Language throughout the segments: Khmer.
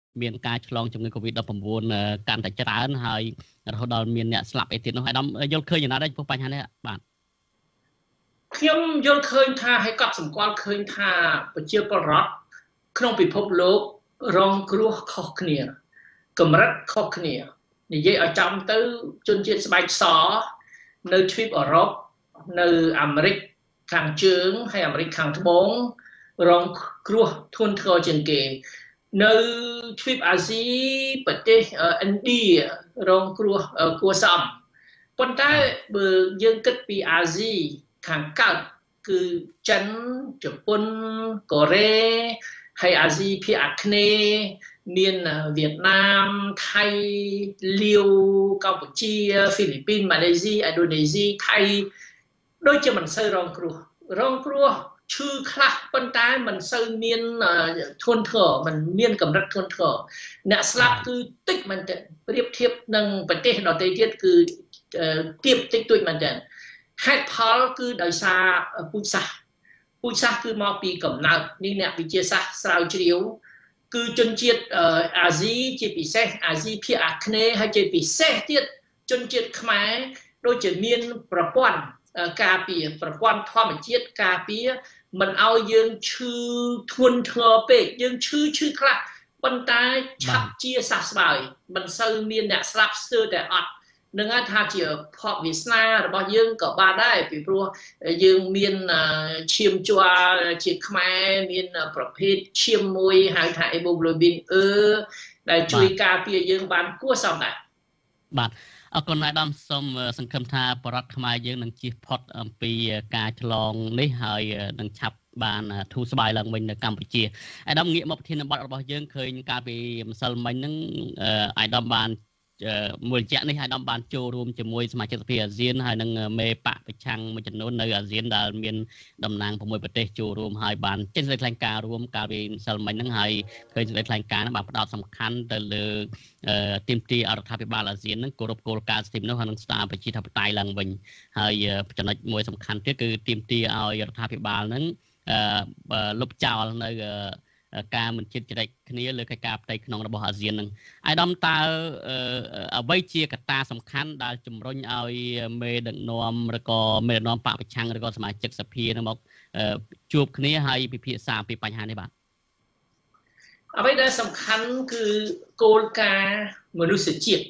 មានការឆ្លងជំងឺ COVID-19 កាន់តែច្រើនហើយរហូតដល់មានអ្នកស្លាប់អីទៀតនោះអាដាមយល់ឃើញយ៉ាងណាដែរចំពោះបញ្ហានេះបាទខ្ញុំយល់ឃើញថាឲ្យកត់សម្គាល់ឃើញថាប្រជាពលរដ្ឋក្នុងពិភពលោករងគ្រោះខុសគ្នាកម្រិតខុសគ្នានិយាយឲ្យចំទៅជនជាតិស្បែកសនៅទ្វីបអឺរ៉ុបនៅអាមេរិកខាងជើងហើយអាមេរិកខាងត្បូងរងគ្រោះធ្ងន់ធ្ងរជាងគេនៅទ្វីបអាស៊ីប្រទេសឥណ្ឌារងគ្រោះគួរសមប៉ុន្តែបើយើងគិតពីអាស៊ីខាងកើតគឺចិនជប៉ុនកូរ៉េហើយអាស៊ីភាគអាគ្នេយ៍មានវៀតណាមថៃលាវកម្ពុជាហ្វីលីពីនម៉ាឡេស៊ីឥណ្ឌូនេស៊ីថៃដូចជាមិនសូវរងគ្រោះឈឺខ្លះប៉ុន្តែមិនសូវមានធ្ងន់ធ្ងរមិនមានកម្រិតធ្ងន់ធ្ងរអ្នកស្លាប់គឺតិចមែនទែនប្រៀបធៀបនឹងប្រទេសដទៃទៀតគឺទៀបតិចតួចមែនទែនហេតុផលគឺដោយសារពូជសាសន៍គឺមកពីកំណើតនេះអ្នកវិទ្យាសាស្ត្រស្រាវជ្រាវគឺជនជាតិអាស៊ីជាពិសេសអាស៊ីភាគអាគ្នេយ៍ហើយជាពិសេសទៀតជនជាតិខ្មែរដូចជាមានប្រព័ន្ធការពារប្រព័ន្ធធម្មជាតិការពារមិនឲ្យយើងឈឺធ្ងន់ធ្ងរពេកយើងឈឺខ្លះប៉ុន្តែឆាប់ជាសះស្បើយមិនសូវមានអ្នកស្លាប់ស្ទើរតែអត់នឹងថាជាភ័ព្វវាសនារបស់យើងក៏បានដែរពីព្រោះយើងមានឈាមជ័រជាខ្មែរមានប្រភេទឈាមមួយហៅថា hemoglobin E ដែលជួយការពារយើងបានគួរសមដែរបាទអរគុណអាដាមសូមសង្ឃឹមថាបរិវត្តខ្មែរយើងនឹងជៀសផុតអំពីការឆ្លងនេះហើយនឹងឆាប់បានធូរស្បើយឡើងវិញនៅកម្ពុជាអាដាមងាកមកប្រធានបទរបស់យើងឃើញកាលពីម្សិលមិញហ្នឹងអាដាមបានមូលជាក់នេះអាដាមបានចូលរួមជាមួយសមាជិកសភាអាស៊ានហើយនឹងមេបកប្រឆាំងមួយចំនួននៅអាស៊ានដែលមានតំណាង6ប្រទេសចូលរួមហើយបានចេញសេចក្តីថ្លែងការណ៍រួមកាលពីម្សិលមិញហ្នឹងហើយឃើញសេចក្តីថ្លែងការណ៍ហ្នឹងបានផ្ដោតសំខាន់ទៅលើទីមទីរដ្ឋាភិបាលអាស៊ានហ្នឹងគោរពគោលការណ៍សិទ្ធិមនុស្សហើយនឹងស្ដារប្រជាធិបតេយ្យឡើងវិញហើយចំណុចមួយសំខាន់ទៀតគឺទីមទីឲ្យរដ្ឋាភិបាលហ្នឹងលុបចោលនៅការមិនជិតជ្រែកគ្នាលើកិច្ចការផ្ទៃក្នុងរបស់អាស៊ាននឹងអាយដាមតើអ្វីជាកត្តាសំខាន់ដែលជំរុញឲ្យមេដឹកនាំឬក៏មេដឹកនាំបកប្រឆាំងឬក៏សមាជិកសភានឹងមកជួបគ្នាហើយពិភាក្សាពីបញ្ហានេះបាទអ្វីដែលសំខាន់គឺគោលការណ៍មនុស្សជាតិ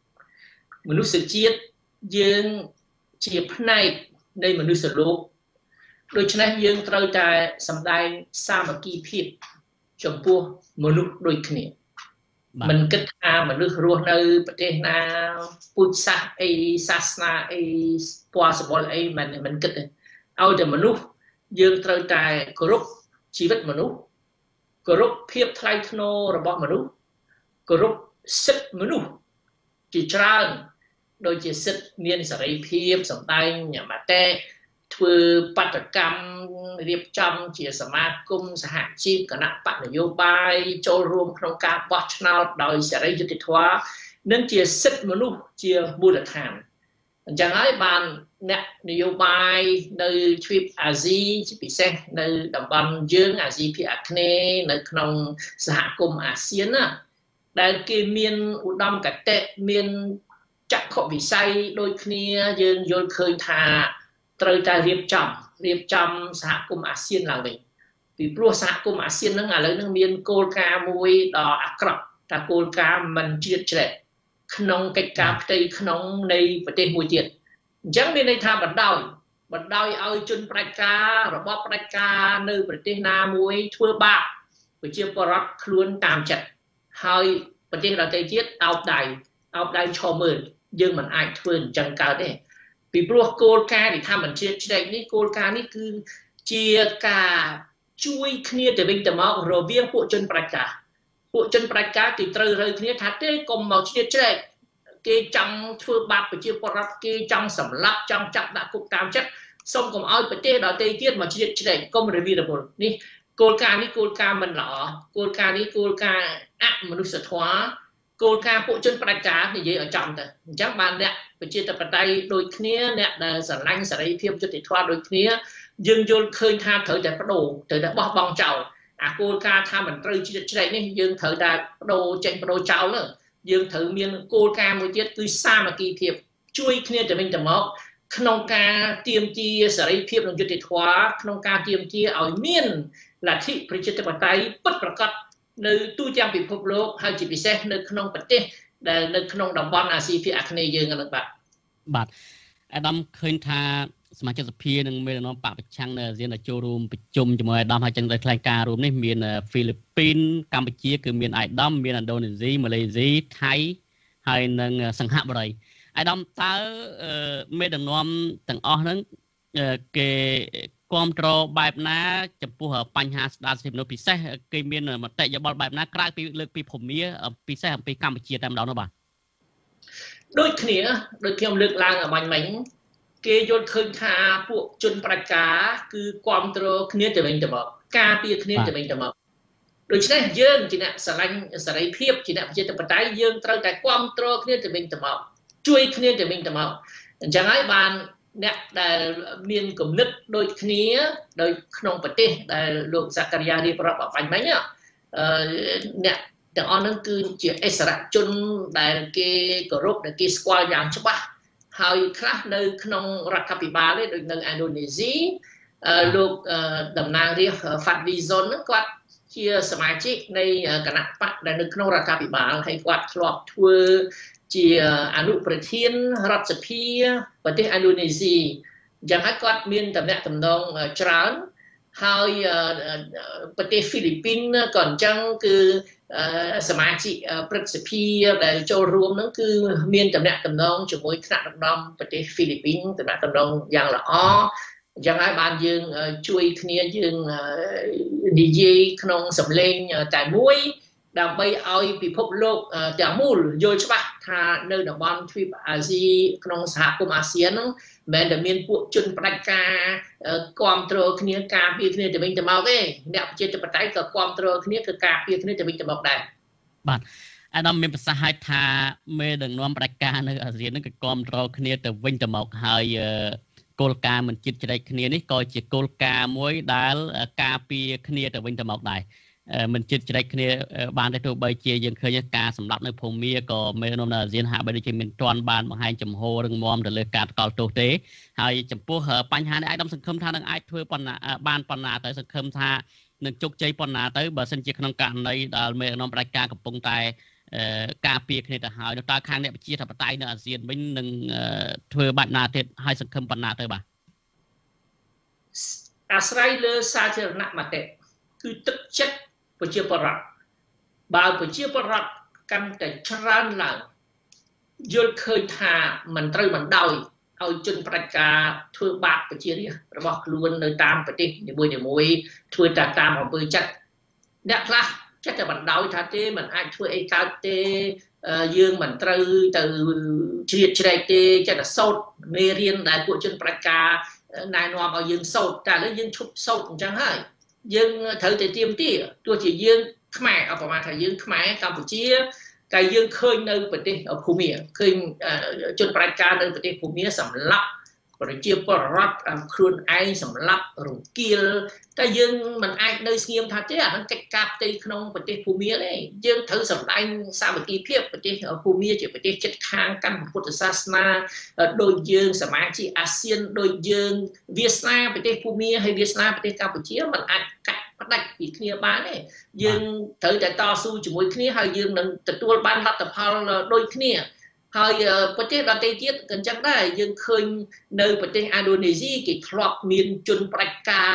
យើងជាផ្នែកនៃមនុស្សលោកដូច្នេះយើងត្រូវតែសម្ដែងសាមគ្គីភាពចំពោះមនុស្សដូចគ្នាមិនគិតថាមនុស្សរស់នៅប្រទេសណាពូជសាសន៍អីសាសនាអីពណ៌សម្បុរអីមិនគិតទេឲ្យតែមនុស្សយើងត្រូវតែគោរពជីវិតមនុស្សគោរពភាពថ្លៃថ្នូររបស់មនុស្សគោរពសិទ្ធិមនុស្សជាច្រើនដូចជាសិទ្ធិមានសេរីភាពសម្ដែងមតិធ្វើបាតកម្មរៀបចំជាសមាគមសហជីពគណៈបកនយោបាយចូលរួមក្នុងការបោះឆ្នោតដោយសេរីយុត្តិធម៌និងជាសិទ្ធិមនុស្សជាមូលដ្ឋានអញ្ចឹងហើយបានអ្នកនយោបាយនៅទ្វីបអាស៊ីជាពិសេសនៅតំបន់យើងអាស៊ីភាគអាគ្នេយ៍នៅក្នុងសហគមន៍អាស៊ានណាដែលគេមានឧត្តមគតិមានចក្ខុវិស័យដូចគ្នាយើងយល់ឃើញថាត្រូវតែរៀបចំសហគមន៍អាស៊ានឡើងវិញពីព្រោះសហគមន៍អាស៊ានហ្នឹងឥឡូវហ្នឹងមានគោលការណ៍មួយដ៏អាក្រក់ថាគោលការណ៍មិនជ្រៀតជ្រែកក្នុងកិច្ចការផ្ទៃក្នុងនៃប្រទេសមួយទៀតអញ្ចឹងមានន័យថាបណ្ដោយឲ្យជនផ្ដាច់ការរបបផ្ដាច់ការនៅប្រទេសណាមួយធ្វើបាបប្រជាពលរដ្ឋខ្លួនតាមចិត្តហើយប្រទេសដទៃទៀតអោបដៃឈរមើលយើងមិនអាចធ្វើអញ្ចឹងកើតទេពីព្រោះគោលការណ៍ដែលថាមិនជ្រៀតជ្រែកនេះគោលការណ៍នេះគឺជាការជួយគ្នាទៅវិញទៅមករវាងពួកជនផ្ដាច់ការគេត្រូវរើគ្នាថាទេកុំមកជ្រៀតជ្រែកគេចង់ធ្វើបាបប្រជាពលរដ្ឋគេចង់សម្លាប់ចង់ចាប់ដាក់គុកតាមចិត្តសូមកុំឲ្យប្រទេសដទៃទៀតមកជ្រៀតជ្រែកកុំរវីរវល់នេះគោលការណ៍នេះគោលការណ៍មិនល្អគោលការណ៍នេះគោលការណ៍អមនុស្សធម៌គោលការណ៍ពួកជនផ្ដាច់ការនិយាយឲ្យចំទៅអញ្ចឹងបានអ្នកប្រជាធិបតេយ្យដូចគ្នាអ្នកដែលស្រឡាញ់សេរីភាពយុត្តិធម៌ដូចគ្នាយើងយល់ឃើញថាត្រូវតែបដូរត្រូវតែបោះបង់ចោល cô ca tham mình trừ chạy này dương thử đã đồ chạy đồ cháu nữa dương thử miên cô ca một tiết cứ xa mà kỳ thiệp chui kia để mình tầm mốc không ca tiêm chi sở ấy thiệp đồngจุด hóa không ca tiêm chi ở miên là thịประชาธิปไตย bấtประกอบ nơi tu trang bị phục lô hay chỉ bị xét nơi không bật tê nơi không đồng bọn ASEAN phía ác này dương là bạn បាទអាដាមឃើញថាសមាជិកសភានឹងមេដឹកនាំបកប្រឆាំងនៅអាស៊ានចូលរួមប្រជុំជាមួយអាដាមហើយចឹងទៅថ្លែងការណ៍រួមនេះមានហ្វីលីពីនកម្ពុជាគឺមានអាដាមមានឥណ្ឌូនេស៊ីម៉ាឡេស៊ីថៃហើយនិងសិង្ហបុរីអាដាមតើមេដឹកនាំទាំងអស់ហ្នឹងគេគ្រប់គ្រងបែបណាចំពោះបញ្ហាស្ដារសិទ្ធិមនុស្សពិសេសគេមានមតិយោបល់បែបណាក្រៅពីលើកពីភូមិពិសេសអំពីកម្ពុជាតែម្ដងនោះបាទដូចគ្នាដូចខ្ញុំលើកឡើងអបាញ់មិញគេយល់ឃើញថាពួកជនប្រជាគឺគ្រប់គ្រងគ្នាទៅវិញទៅមកការពារគ្នាទៅវិញទៅមកដូច្នេះយើងជាអ្នកស្រឡាញ់សេរីភាពជាអ្នកប្រជាធិបតេយ្យយើងត្រូវតែគ្រប់គ្រងគ្នាទៅវិញទៅមកជួយគ្នាទៅវិញទៅមកអញ្ចឹងហើយបានអ្នកដែលមានគំនិតដូចគ្នាដោយក្នុងប្រទេសដែលលោកសក្តិយារៀបរាប់អបាញ់មិញអ្នកទាំងអស់ហ្នឹងគឺជាអិសរាជជនដែលគេគោរពដែលគេស្គាល់យ៉ាងច្បាស់ហើយខ្លះនៅក្នុងរដ្ឋាភិបាលទេដូចនៅឥណ្ឌូនេស៊ីលោកតំណាងរាស្ត្រ Fadli Zon ហ្នឹងគាត់ជាសមាជិកនៃគណៈបកដែលនៅក្នុងរដ្ឋាភិបាលហើយគាត់ធ្លាប់ធ្វើជាអនុប្រធានរដ្ឋសភាប្រទេសឥណ្ឌូនេស៊ីយ៉ាងហើយគាត់មានតំណែងតំណងច្រើនហើយប្រទេសហ្វីលីពីនក៏អញ្ចឹងគឺសមាជិកព្រឹទ្ធសភាដែលចូលរួមហ្នឹងគឺមានតំណែងតំណងជាមួយថ្នាក់ដឹកនាំប្រទេសហ្វីលីពីនតំណែងតំណងយ៉ាងល្អអញ្ចឹងហើយបានយើងជួយគ្នាយើងនិយាយក្នុងសម្លេងតែមួយដើម្បីឲ្យពិភពលោកទាំងមូលយល់ច្បាស់ថានៅតំបន់ទ្វីបអាស៊ីក្នុងសហគមន៍អាស៊ានហ្នឹងមិនមែនតែមានពួកជនផ្ដាច់ការគ្រប់គ្រងគ្នាការពារគ្នាទៅវិញទៅមកទេអ្នកប្រជាធិបតេយ្យក៏គ្រប់គ្រងគ្នាគឺការពារគ្នាទៅវិញទៅមកដែរបាទអាដាមមានប្រសាសន៍ឲ្យថាមេដឹកនាំផ្ដាច់ការនៅអាស៊ានហ្នឹងក៏គ្រប់គ្រងគ្នាទៅវិញទៅមកហើយគោលការណ៍មិនជិតជ្រែកគ្នានេះក៏ជាគោលការណ៍មួយដែលការពារគ្នាទៅវិញទៅមកដែរមិនជិតជ្រែកគ្នាបានទេទោះបីជាយើងឃើញការសម្លាប់នៅភូមាក៏មេដឹកនាំនៅអាស៊ានហាក់បីដូចជាមានទាន់បានបង្ហាញចំហររឹងមាំទៅលើការថ្កោលទោសទេហើយចំពោះបញ្ហានេះអាយដាមសង្ឃឹមថានឹងអាចធ្វើបានប៉ុណ្ណាទៅសង្ឃឹមថានឹងជោគជ័យប៉ុណ្ណាទៅបើសិនជាក្នុងករណីដែលមេដឹកនាំផ្ដាច់ការកំពុងតែការពារគ្នាទៅហើយតើខាងអ្នកប្រជាធិបតេយ្យនៅអាស៊ានវិញនឹងធ្វើបែបណាទៀតហើយសង្ឃឹមប៉ុណ្ណាទៅបាទអាស្រ័យលើសាធារណមតិគឺទឹកចិត្តប្រជាពលរដ្ឋបើប្រជាពលរដ្ឋកាន់តែច្រើនឡើងយល់ឃើញថាមិនត្រូវមិនដោយឲ្យជនផ្ដាច់ការធ្វើបាបប្រជារាស្ត្ររបស់ខ្លួននៅតាមប្រទេសនីមួយៗធ្វើតាមអំពើចិត្តអ្នកខ្លះចិត្តតែបណ្ដោយថាទេមិនអាចធ្វើអីកើតទេយើងមិនត្រូវទៅជ្រៀតជ្រែកទេចិត្តតែសោតមេរៀនដែលពួកជនផ្ដាច់ការណែនាំឲ្យយើងសោតតែឥឡូវយើងឈប់សោតអញ្ចឹងហើយយើងត្រូវតែទៀមទាទោះជាយើងខ្មែរអបមាថាយើងខ្មែរកម្ពុជាតែយើងឃើញនៅប្រទេសភូមាឃើញជនផ្ដាច់ការនៅប្រទេសភូមាសម្លាប់ប្រជាពលរដ្ឋខ្លួនឯងសម្លាប់រង្គាលតែយើងមិនអាចនៅស្ងៀមថាទេអានឹងកិច្ចការផ្ទៃក្នុងប្រទេសភូមាទេយើងត្រូវសម្ដែងសាមគ្គីភាពប្រទេសភូមាជាប្រទេសជិតខាងកាន់ពុទ្ធសាសនាដូចយើងសមាជិកអាស៊ានដូចយើងវាសនាប្រទេសភូមាហើយវាសនាប្រទេសកម្ពុជាមិនអាចកាត់ផ្ដាច់ពីគ្នាបានទេយើងត្រូវតែតស៊ូជាមួយគ្នាហើយយើងនឹងទទួលបានលទ្ធផលដូចគ្នាហើយប្រទេសដទៃទៀតក៏អញ្ចឹងដែរយើងឃើញនៅប្រទេសឥណ្ឌូនេស៊ីគេធ្លាប់មានជនផ្ដាច់ការ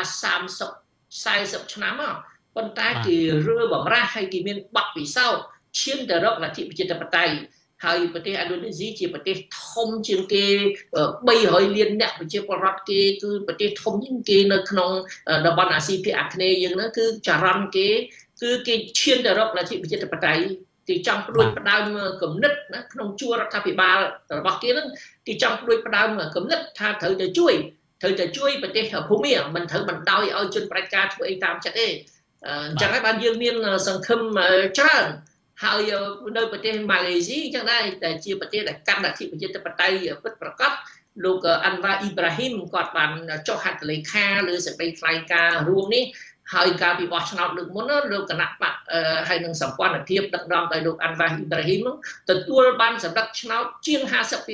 30 40ឆ្នាំមកប៉ុន្តែគេរើបំរាស់ហើយគេមានបទពិសោធន៍ឈានទៅរកលទ្ធិប្រជាធិបតេយ្យហើយប្រទេសឥណ្ឌូនេស៊ីជាប្រទេសធំជាងគេ300 លានអ្នកប្រជាពលរដ្ឋគេគឺប្រទេសធំជាងគេនៅក្នុងតំបន់អាស៊ីភាគអាគ្នេយ៍យើងហ្នឹងគឺចរន្តគេគឺគេឈានទៅរកលទ្ធិប្រជាធិបតេយ្យគេចង់ផ្ដួចផ្ដើមគំនិតណាក្នុងជួររដ្ឋាភិបាលរបស់គេហ្នឹងគេចង់ផ្ដួចផ្ដើមគំនិតថាត្រូវតែជួយប្រទេសភូមាមិនត្រូវបណ្ដោយឲ្យជនផ្ដាច់ការធ្វើអីតាមចិត្តទេអញ្ចឹងហើយបានយើងមានសង្ឃឹមច្រើនហើយនៅប្រទេសម៉ាឡេស៊ីអញ្ចឹងដែរតែជាប្រទេសដែលកាន់លទ្ធិប្រជាធិបតេយ្យពិតប្រាកដលោកអាន់វ៉ាអ៊ីប្រាហ៊ីមគាត់បានចុះហត្ថលេខាលើសេចក្តីថ្លែងការណ៍រួមនេះហើយការពិបោះឆ្នោតលើកមុនលោកគណៈបកហើយនឹងសម្ព័ន្ធភាពដឹកនាំដោយលោកអាន់វ៉ាហ៊ីប្រាហ៊ីមទទួលបានសម្ដេចឆ្នោតជាង 50%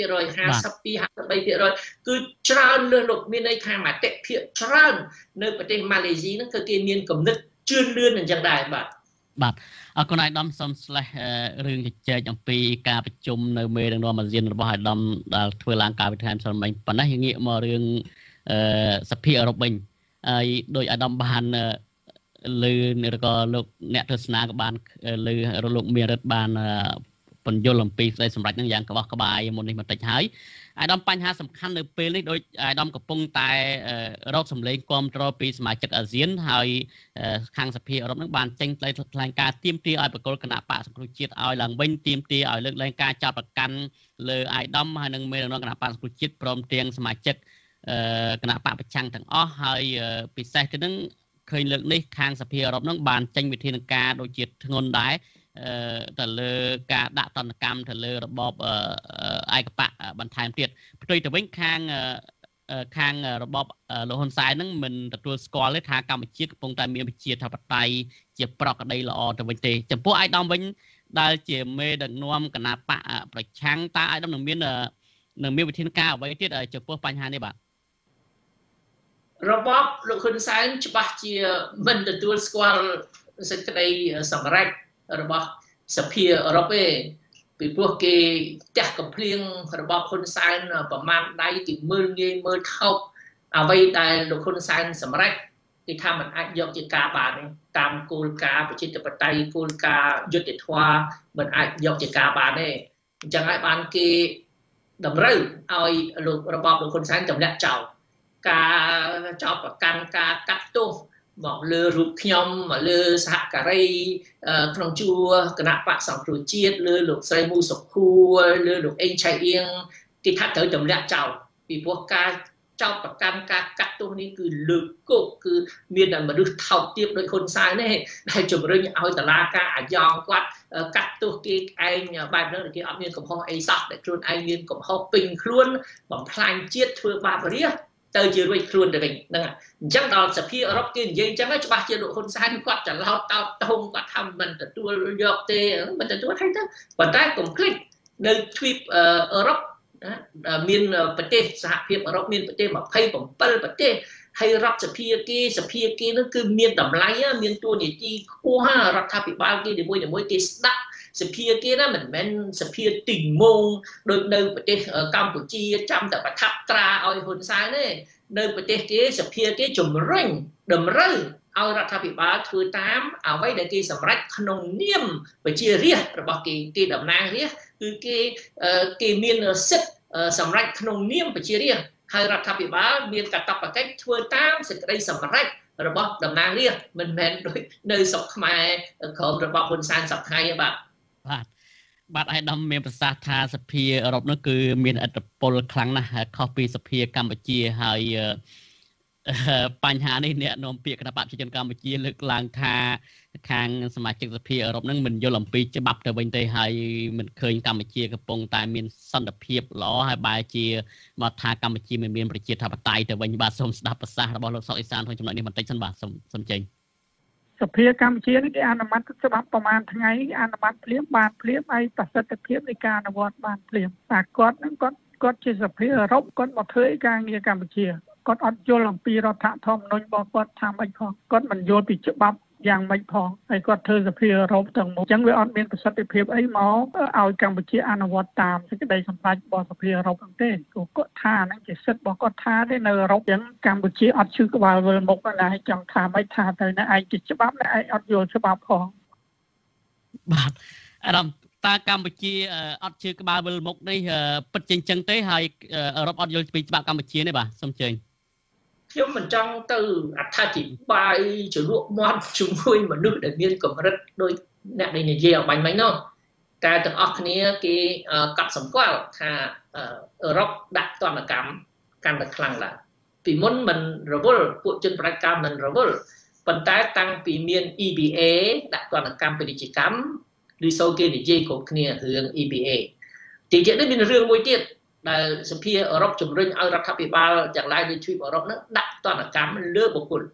52-53% គឺច្រើនលើសលោកមានន័យថាមតិភាគច្រើននៅប្រទេសម៉ាឡេស៊ីហ្នឹងគឺគេមានគំនិតជឿនលឿនអញ្ចឹងដែរបាទអរគុណអាយដាមសូមស្លេះរឿងជជែកអំពីការប្រជុំនៅមេដឹកនាំអាស៊ានរបស់អាយដាមដែលធ្វើឡើងកាលពីថ្ងៃម្សិលមិញប៉ុន្តែងាកមករឿងសភាអឺរ៉ុបវិញហើយដោយអាយដាមបានលើឬក៏លោកអ្នកទស្សនាក៏បានលើលោកមេរិតបានបញ្យល់អំពីស្ដីសម្រាប់នឹងយ៉ាងក្បោះក្បាយមុននេះបន្តិចហើយអាយដាមបញ្ហាសំខាន់នៅពេលនេះដោយអាយដាមកំពុងតែរកសម្លេងគ្រប់គ្រងពីសមាជិកអាស៊ានហើយខាងសភាអឺរ៉ុបនឹងបានចេញថ្លែងការណ៍ទាមទារឲ្យបកគលគណៈបកសង្គ្រោះជាតិឲ្យឡើងវិញទាមទារឲ្យលើកលែងការចោទប្រកាន់លើអាយដាមហើយនឹងមេដឹកនាំគណៈបកសង្គ្រោះជាតិព្រមទាំងសមាជិកគណៈបកប្រឆាំងទាំងអស់ហើយពិសេសទៅនឹងឃើញលើកនេះខាងសភាអឺរ៉ុបនឹងបានចេញវិធានការដូចជាធ្ងន់ដែរទៅលើការដាក់ទណ្ឌកម្មទៅលើរបបឯកបកបន្ថែមទៀតផ្ទុយទៅវិញខាងរបបលោកហ៊ុនសែននឹងមិនទទួលស្គាល់ទេថាកម្ពុជាកំពុងតែមានប្រជាធិបតេយ្យជាប្រក្រតីល្អទៅវិញទេចំពោះអាយដាមវិញដែលជាមេដឹកនាំគណៈបកប្រឆាំងតើអាយដាមនឹងមានវិធានការអ្វីទៀតចំពោះបញ្ហានេះបាទរបបលោកហ៊ុនសែនច្បាស់ជាមិនទទួលស្គាល់សេចក្តីសម្រេចរបស់សភាអឺរ៉ុបទេពីព្រោះគេផ្ទះកំភ្លៀងរបបហ៊ុនសែនប្រមាណដៃគេមើលងាយមើលថោកអ្វីដែលលោកហ៊ុនសែនសម្រេចគេថាมันអាចយកជាការបានទេតាមគោលការណ៍ប្រជាធិបតេយ្យគោលការណ៍យុត្តិធម៌มันអាចយកជាការបានទេអញ្ចឹងហើយបានគេតម្រូវឲ្យលោករបបលោកហ៊ុនសែនទម្លាក់ចោលការចោទប្រកាន់ការកាត់ទោសមកលើរូបខ្ញុំមកលើសហការីក្នុងជួរគណៈបកសង្គ្រោះជាតិលើលោកស្រីមូសុខួរលើលោកអេងឆៃអៀងគេថាត្រូវទម្លាក់ចោលពីព្រោះការចោទប្រកាន់ការកាត់ទោសនេះគឺលើកគោកគឺមានតែមនុស្សថោកទាបដោយហ៊ុនសែនទេដែលជំរុញឲ្យតឡាការអាយ៉ងគាត់កាត់ទោសគេឯងបែបហ្នឹងគេអត់មានកំហុសអីសោះតែខ្លួនឯងមានកំហុសពេញខ្លួនបំផ្លាញជាតិធ្វើបាបរាជទៅជារួចខ្លួនទៅវិញហ្នឹងអញ្ចឹងដល់សភាអឺរ៉ុបគេនិយាយអញ្ចឹងហើយច្បាស់ជាលោកហ៊ុនសែនគាត់ច្រឡោតតោតតងគាត់ថាមិនទទួលយកទេមិនទទួលឲ្យទៅប៉ុន្តែកុំភ្លេចនៅទ្វីបអឺរ៉ុបមានប្រទេសសហភាពអឺរ៉ុបមានប្រទេស27ប្រទេសហើយរដ្ឋសភាគេនោះគឺមានតម្លៃមានតួនាទីខ្ពស់រដ្ឋាភិបាលគេនីមួយគេស្ដាប់សភាគេណាមិនមែនសភាទីងងដូចនៅប្រទេសកម្ពុជាចាំតែប្រថាប់ត្រាឲ្យហ៊ុនសែនទេនៅប្រទេសគេសភាគេជំរុញតម្រូវឲ្យរដ្ឋាភិបាលធ្វើតាមអ្វីដែលគេសម្រេចក្នុងនាមប្រជារាស្ត្ររបស់គេតំណាងរាស្ត្រគឺគេមានសិទ្ធិសម្រេចក្នុងនាមប្រជារាស្ត្រហើយរដ្ឋាភិបាលមានកាតព្វកិច្ចធ្វើតាមសេចក្តីសម្រេចរបស់តំណាងរាស្ត្រមិនមែនដូចនៅស្រុកខ្មែរក្រោមរបបហ៊ុនសែនសប្តាហ៍ទេបាទអាយដាមមានប្រសាសន៍ថាសភាអឺរ៉ុបនោះគឺមានឥទ្ធិពលខ្លាំងណាស់ខុសពីសភាកម្ពុជាហើយបញ្ហានេះអ្នកនាំពាក្យគណៈបកប្រជាជនកម្ពុជាលើកឡើងថាខាងសមាជិកសភាអឺរ៉ុបនឹងមិនយល់អំពីច្បាប់ទៅវិញទេហើយមិនឃើញកម្ពុជាកំពុងតែមានសន្តិភាពល្អហើយបែរជាមកថាកម្ពុជាមិនមានប្រជាធិបតេយ្យទៅវិញបាទសូមស្ដាប់ប្រសាសន៍របស់លោកសុកអេសានក្នុងចំណុចនេះបន្តិចសិនបាទសូមចេញសភាកម្ពុជានេះគេអនុម័តច្បាប់ប្រមាណថ្ងៃអនុម័តភ្លាមបានភ្លាមហើយប្រសិទ្ធភាពនៃការអនុវត្តបានភ្លាមតែគាត់ជាសភាអឺរ៉ុបគាត់មកធ្វើការងារកម្ពុជាគាត់អត់យល់អំពីរដ្ឋធម្មនុញ្ញរបស់គាត់ថាម៉េចផងគាត់មិនយល់ពីច្បាប់យ៉ាងម៉េចផងហើយគាត់ធ្វើសភាអឺរ៉ុបទាំងមកអញ្ចឹងវាអត់មានប្រសិទ្ធភាពអីមកឲ្យកម្ពុជាអនុវត្តតាមសេចក្តីសម្រេចរបស់សភាអឺរ៉ុបទេគាត់ថាហ្នឹងជាសិទ្ធិរបស់គាត់ថាទេនៅអឺរ៉ុបអញ្ចឹងកម្ពុជាអត់ឈឺក្បាលវិលមុខណាហើយចង់ថាម៉េចថាទៅណាឯងជាច្បាប់ណាឯងអត់យល់ច្បាប់ផងបាទអារម្មណ៍តើកម្ពុជាអត់ឈឺក្បាលវិលមុខនេះពិតជាអញ្ចឹងទេហើយអឺរ៉ុបអត់យល់ពីច្បាប់កម្ពុជាទេបាទសូមចេញខ្ញុំមិនចង់ទៅអត្ថាធិប្បាយជ្រលក់មាត់ជាមួយមនុស្សដែលមានកម្រិតដោយអ្នកដែលនិយាយឲ្យបាញ់មិញនោះតែទាំងអស់គ្នាគេកត់សម្គាល់ថាអឺរ៉ុបដាក់ទណ្ឌកម្មកាន់តែខ្លាំងឡើងពីមុនមិនរវល់ពួកជនប្រតិកម្មមិនរវល់ប៉ុន្តែតាំងពីមាន EBA ដាក់ទណ្ឌកម្មពាណិជ្ជកម្មឬសូគេនិយាយគ្រប់គ្នារឿង EBA ទីទៀតនេះមានរឿងមួយទៀតដែលសភាអឺរ៉ុបជំរុញឲ្យរដ្ឋាភិបាលទាំងឡាយនៃទ្វីបអឺរ៉ុបនោះដាក់ទណ្ឌកម្មលើបុគ្គល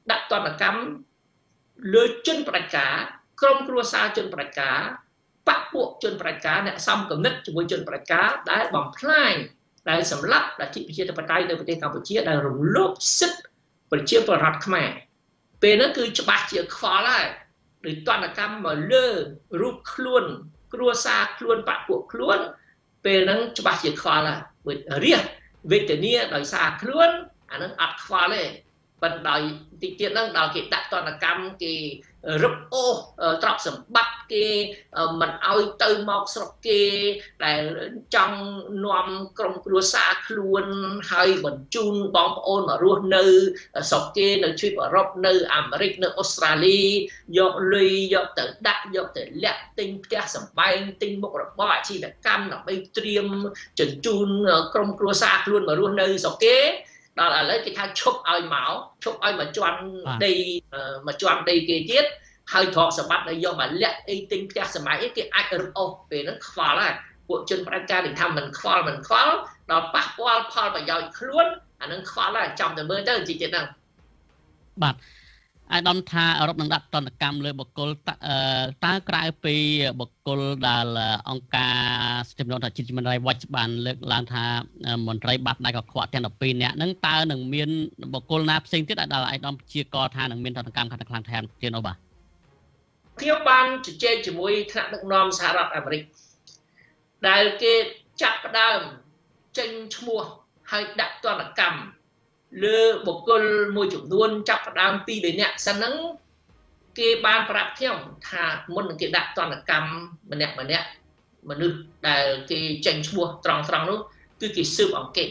đặt toàn là cắm lưới chân bạch cá không cua xa chân bạch cá bắt buộc chân bạch cá nè xong cầm nứt với chân bạch cá đã bằng play đã sầm lấp đã thị phía tây tại đây Campuchia đã rung lốp sức và chia vào rạt khmer về nó cứ cho bạc chia khó lại để toàn là cam mà lơ rút luôn cua xa luôn bắt buộc luôn về nó cho bạc chia khó là với riêng về từ nia đòi xa luôn nó ắt khó lên và đòi tiện năng đòi cái đặt toàn là cam cái rụp ô trọc sầm bắt cái mình ao từ mọc sọc cái để trong nôm công đua xa luôn hay mình chun bom ôn mà ruột nơi sọc cái nơi truy vào rộp nơi America nơi Australia dọc lùi dọc từ đặt dọc từ lẹt tinh cái sầm bay tinh một rồi bao chỉ là cam là bay triêm chỉnh chun công đua xa luôn mà ruột nơi sọc cái đó là lấy cái thang chụp ai máu chụp ai mà choan đây kia tiết hai thọ sập bắt đây do mà lẹ ấy tinh cái sầm máy cái ai ô về nó khó là bộ chân bạch ca để thăm mình khó đó bắt qua phal và giỏi luôn nó khó là trong từ mới tới chỉ chuyện nào bạn ai đâm tha ở trong đặt toàn camเลยบกลตาក្រៅពីបកលដែលអង្គការចំនួនថាជាមិនរៃវាច់បានលើកឡើងថាមន្ត្រីបាត់ដៃកខ្វក់ទាំង12នាក់ហ្នឹងតើនឹងមានបកលណាផ្សេងទៀតដែលឯកឧត្តមជាកថានឹងមានតនកម្មខាងខ្លាំងថែមទៀតនោះបាទខ្ញុំបានជជែកជាមួយថ្នាក់ដឹកនាំសហរដ្ឋអាមេរិកដែលគេចាប់ផ្ដើមចេញឈ្មោះឲ្យដាក់ទណ្ឌកម្មលើបុគ្គលមួយចំនួនចាប់ផ្ដើមពីរនាក់សិនហ្នឹងគេបានប្រាប់ខ្ញុំថាមុននឹងគេដាក់ទណ្ឌកម្មម្នាក់មនុស្សដែលគេចេញឈ្មោះត្រង់នោះគឺគេស៊ើបអង្កេត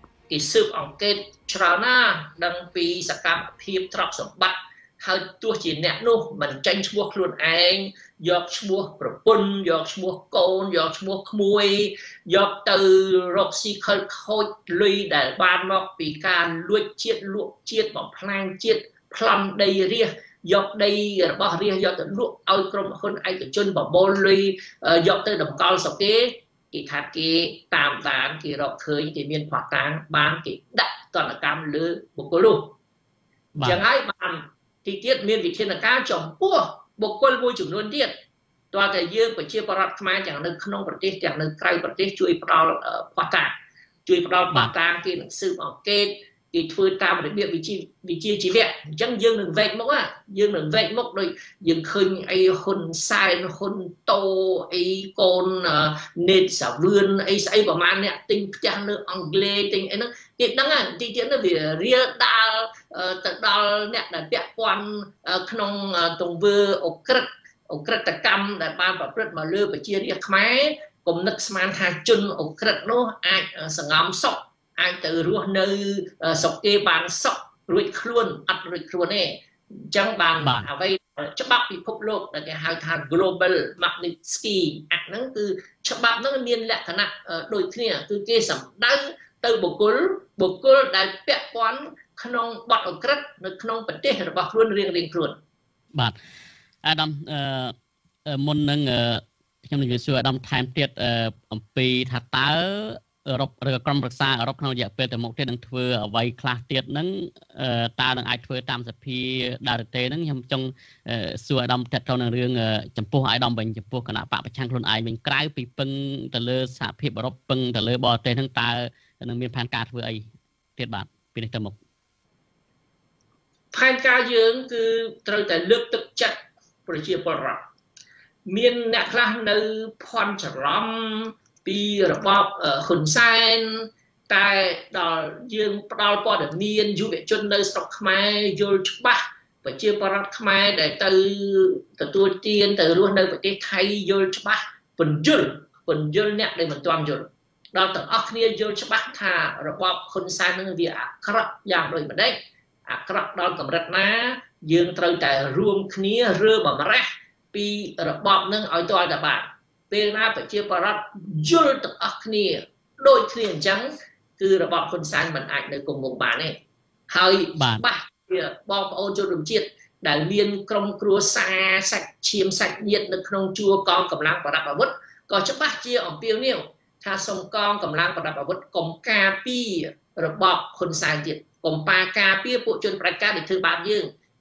ច្រើនណាស់ដឹងពីសកម្មភាពទ្រព្យសម្បត្តិហើយទោះជាអ្នកនោះមិនចេញឈ្មោះខ្លួនឯងយកឈ្មោះប្រពន្ធយកឈ្មោះកូនយកឈ្មោះក្មួយយកទៅរកស៊ីខលខូចលុយដែលបានមកពីការលួចជាតិលក់ជាតិបំផ្លាញជាតិប្លន់ដីរាស្ត្រយកដីរបស់រាស្ត្រយកទៅលក់ឲ្យក្រុមហ៊ុនឯកជនបបោលលុយយកទៅតម្កល់ស្រុកគេថាគេតាមដានគេរកឃើញគេមានផាត់តាំងបានគេដាក់ទណ្ឌកម្មលើបុគ្គលនោះយ៉ាងហើយបានទីទៀតមានវិធានការចំពោះបុគ្គលមួយចំនួនទៀតតើតែយើងប្រជាប្រដ្ឋខ្មែរទាំងនៅក្នុងប្រទេសទាំងនៅក្រៅប្រទេសជួយផ្ដល់ផាត់តាំងគេនឹងស៊ើបអង្កេតគេធ្វើតាមរបៀបវិជាជីវៈអញ្ចឹងយើងនឹងវែកមុខដូចយើងឃើញអីហ៊ុនសែនហ៊ុនតូអីកូននេតសាវឿនអីស្អីប្រហែលអ្នកទិញផ្ទះនៅអង់គ្លេសទិញអីហ្នឹងគេដឹងហ្នឹងទីទៀតនោះវារៀលដាល់ទៅដល់អ្នកដែលពាក់ព័ន្ធក្នុងទង្វើអក្រិតកម្មដែលបានប្រព្រឹត្តមកលើប្រជារាស្ត្រខ្មែរគំនិតស្មានថាជនអក្រិតនោះអាចសង្ងំសុខអាចទៅរស់នៅស្រុកគេបានសុខរួចខ្លួនអត់រួចខ្លួនទេអញ្ចឹងបានអ្វីច្បាប់ពិភពលោកដែលគេហៅថា Global Magnitsky Act ហ្នឹងគឺច្បាប់ហ្នឹងមានលក្ខណៈដូចគ្នាគឺគេសម្ដៅទៅបុគ្គលដែលពាក់ព័ន្ធក្នុងបទអក្រិតនៅក្នុងប្រទេសរបស់ខ្លួនរៀងខ្លួនបាទអាដាមមុននឹងខ្ញុំនឹងសួរអាដាមថែមទៀតអំពីថាតើអឺរ៉ុបឬក្រុមប្រឹក្សាអឺរ៉ុបក្នុងរយៈពេលទៅមុខទៀតនឹងធ្វើអ្វីខ្លះទៀតហ្នឹងតើនឹងអាចធ្វើតាមសភាដែរទេហ្នឹងខ្ញុំចង់សួរអាដាមតទៅនឹងរឿងចំពោះអាដាមវិញចំពោះគណៈបកប្រឆាំងខ្លួនឯងវិញក្រៅពីពឹងទៅលើសហភាពអឺរ៉ុបពឹងទៅលើបរទេសហ្នឹងតើនឹងមានផែនការធ្វើអីទៀតបាទពីនេះទៅមុខផែនការយើងគឺត្រូវតែលើកទឹកចិត្តប្រជាពលរដ្ឋមានអ្នកខ្លះនៅភ័ន្តច្រឡំពីរបបហ៊ុនសែនតែដល់យើងផ្ដល់ព័ត៌មានយុវជននៅស្រុកខ្មែរយល់ច្បាស់ប្រជាពលរដ្ឋខ្មែរដែលទៅទទួលទានទៅរស់នៅប្រទេសថៃយល់ច្បាស់ពន្យល់អ្នកដែលមិនទាន់យល់ដល់ទាំងអស់គ្នាយល់ច្បាស់ថារបបហ៊ុនសែននឹងវាអាក្រក់យ៉ាងដូចម្ដេចអាក្រក់ដល់កម្រិតណាយើងត្រូវតែរួមគ្នារើបំរះពីរបបនឹងឲ្យទាល់តែបានពេលណាប្រជាពលរដ្ឋយល់ទាំងអស់គ្នាដូចគ្នាអញ្ចឹងគឺរបបហ៊ុនសែនមិនអាចនៅគង់វង្សបានទេហើយបាក់ជាបងប្អូនជនរួមជាតិដែលមានក្រុមគ្រួសារសាច់ឈាមសាច់ញាតិនៅក្នុងជួរកងកម្លាំងប្រដាប់អាវុធក៏ច្បាស់ជាអំពាវនាវថាសូមកងកម្លាំងប្រដាប់អាវុធកុំការពីរបបហ៊ុនសែនទៀតកុំការពីពួកជនប្រជាដែលធ្វើបាបយើង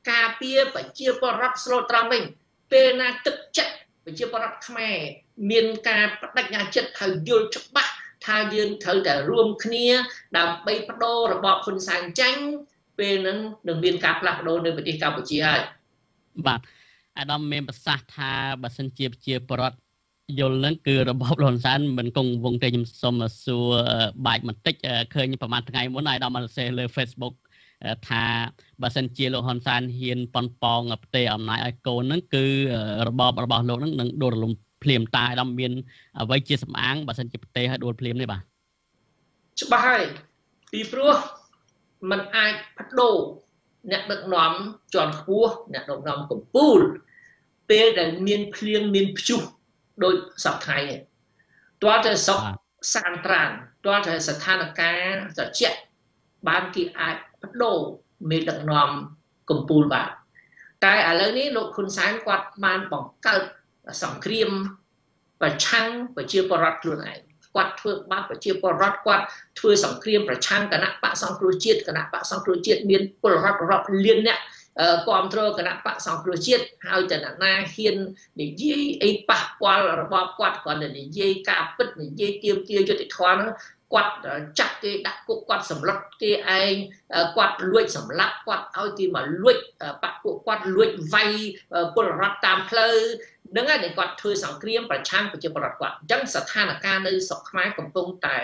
ការពារប្រជាពលរដ្ឋស្លូតត្រង់វិញពេលណាទឹកចិត្តប្រជាពលរដ្ឋខ្មែរមានការបដិញ្ញាចិត្តថាយល់ច្បាស់ថាយើងត្រូវតែរួមគ្នាដើម្បីបដូររបបហ៊ុនសែនចាញ់ពេលហ្នឹងនឹងមានការផ្លាស់ប្ដូរនៅប្រទេសកម្ពុជាហើយបាទអាដាមមានប្រសាសន៍ថាបើសិនជាប្រជាពលរដ្ឋយល់នឹងគឺរបបលន់សានមិនគង់វង្សទេខ្ញុំសូមសួរបាច់បន្តិចឃើញប្រហែលថ្ងៃមុនអាដាមបានសរសេរលើ Facebook ថាបើសិនជាលោកហ៊ុនសែនហ៊ានប៉ុនប៉ងផ្ទេរអំណាចឲ្យកូននឹងគឺរបបរបស់លោកនឹងដួលរលំភ្លាមតាអាដាមមានអ្វីជាសម្អាងបើសិនជាផ្ទេរឲ្យដួលភ្លាមនេះបាទច្បាស់ហើយពីព្រោះมันអាចបដូរអ្នកដឹកនាំជាន់ខ្ពស់អ្នកដឹកនាំកម្ពុជាពេលដែលមានភ្លៀងមានព្យុះដោយសពថ្ងៃនេះតើតែសុខសានត្រានតើតែស្ថានភាពត្រជាក់បានគេអាចបដូរមេដឹកនាំកម្ពុជាបានតែឥឡូវនេះលោកហ៊ុនសែនគាត់បានបង្កើតសង្គ្រាមប្រឆាំងប្រជាពលរដ្ឋខ្លួនឯងគាត់ធ្វើបាបប្រជាពលរដ្ឋគាត់ធ្វើសង្គ្រាមប្រឆាំងគណៈបកសង្គ្រោះជាតិគណៈបកសង្គ្រោះជាតិមានពលរដ្ឋរាប់លានអ្នកគ្រប់គ្រងគណៈបកសង្គ្រោះជាតិហើយតែណាហ៊ាននិយាយអីប៉ះពាល់របបគាត់គ្រាន់តែនិយាយការពិតនិយាយទាមទារយុត្តិធម៌គាត់ចាក់គេដាក់គុកគាត់សម្លុតគេឯងគាត់លួចសម្លាប់គាត់ឲ្យគេមកលួចបកពួកគាត់លួចវាយពលរដ្ឋតាមផ្លូវហ្នឹងហើយគាត់ធ្វើសង្គ្រាមប្រឆាំងប្រជាពលរដ្ឋគាត់អញ្ចឹងស្ថានភាពនៅស្រុកខ្មែរកំពុងតែ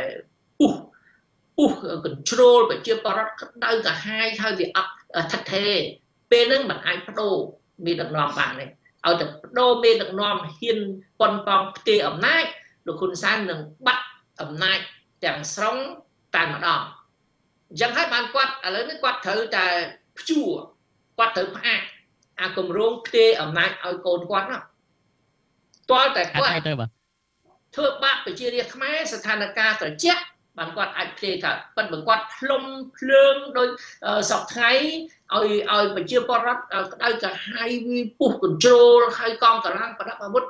control ប្រជាពលរដ្ឋក្តៅកាហាយហើយវាអត់ថិតថេរពេលហ្នឹងមិនអាចបដូរមេដឹកនាំបានទេឲ្យតែបដូរមេដឹកនាំហ៊ានប៉ុនប៉ងផ្ទេរអំណាចលោកហ៊ុនសែននឹងបាត់អំណាចទាំងស្រុងតែម្ដងអញ្ចឹងហើយបានគាត់ឥឡូវនេះគាត់ត្រូវតែព្យួរគាត់ត្រូវផ្អាកអាគម្រោងផ្ទេរអំណាចឲ្យកូនគាត់ណាទាល់តែគាត់ធ្វើបាបប្រជារាស្ត្រខ្មែរស្ថានភាពត្រជាក់បានគាត់អាចផ្ទេរថាប៉ុន្តែគាត់ផ្លុំភ្លើងដោយសពថ្ងៃឲ្យប្រជាពលរដ្ឋក្តៅកាហាយវាពុះ control ហើយកងកម្លាំងប្រដាប់អាវុធ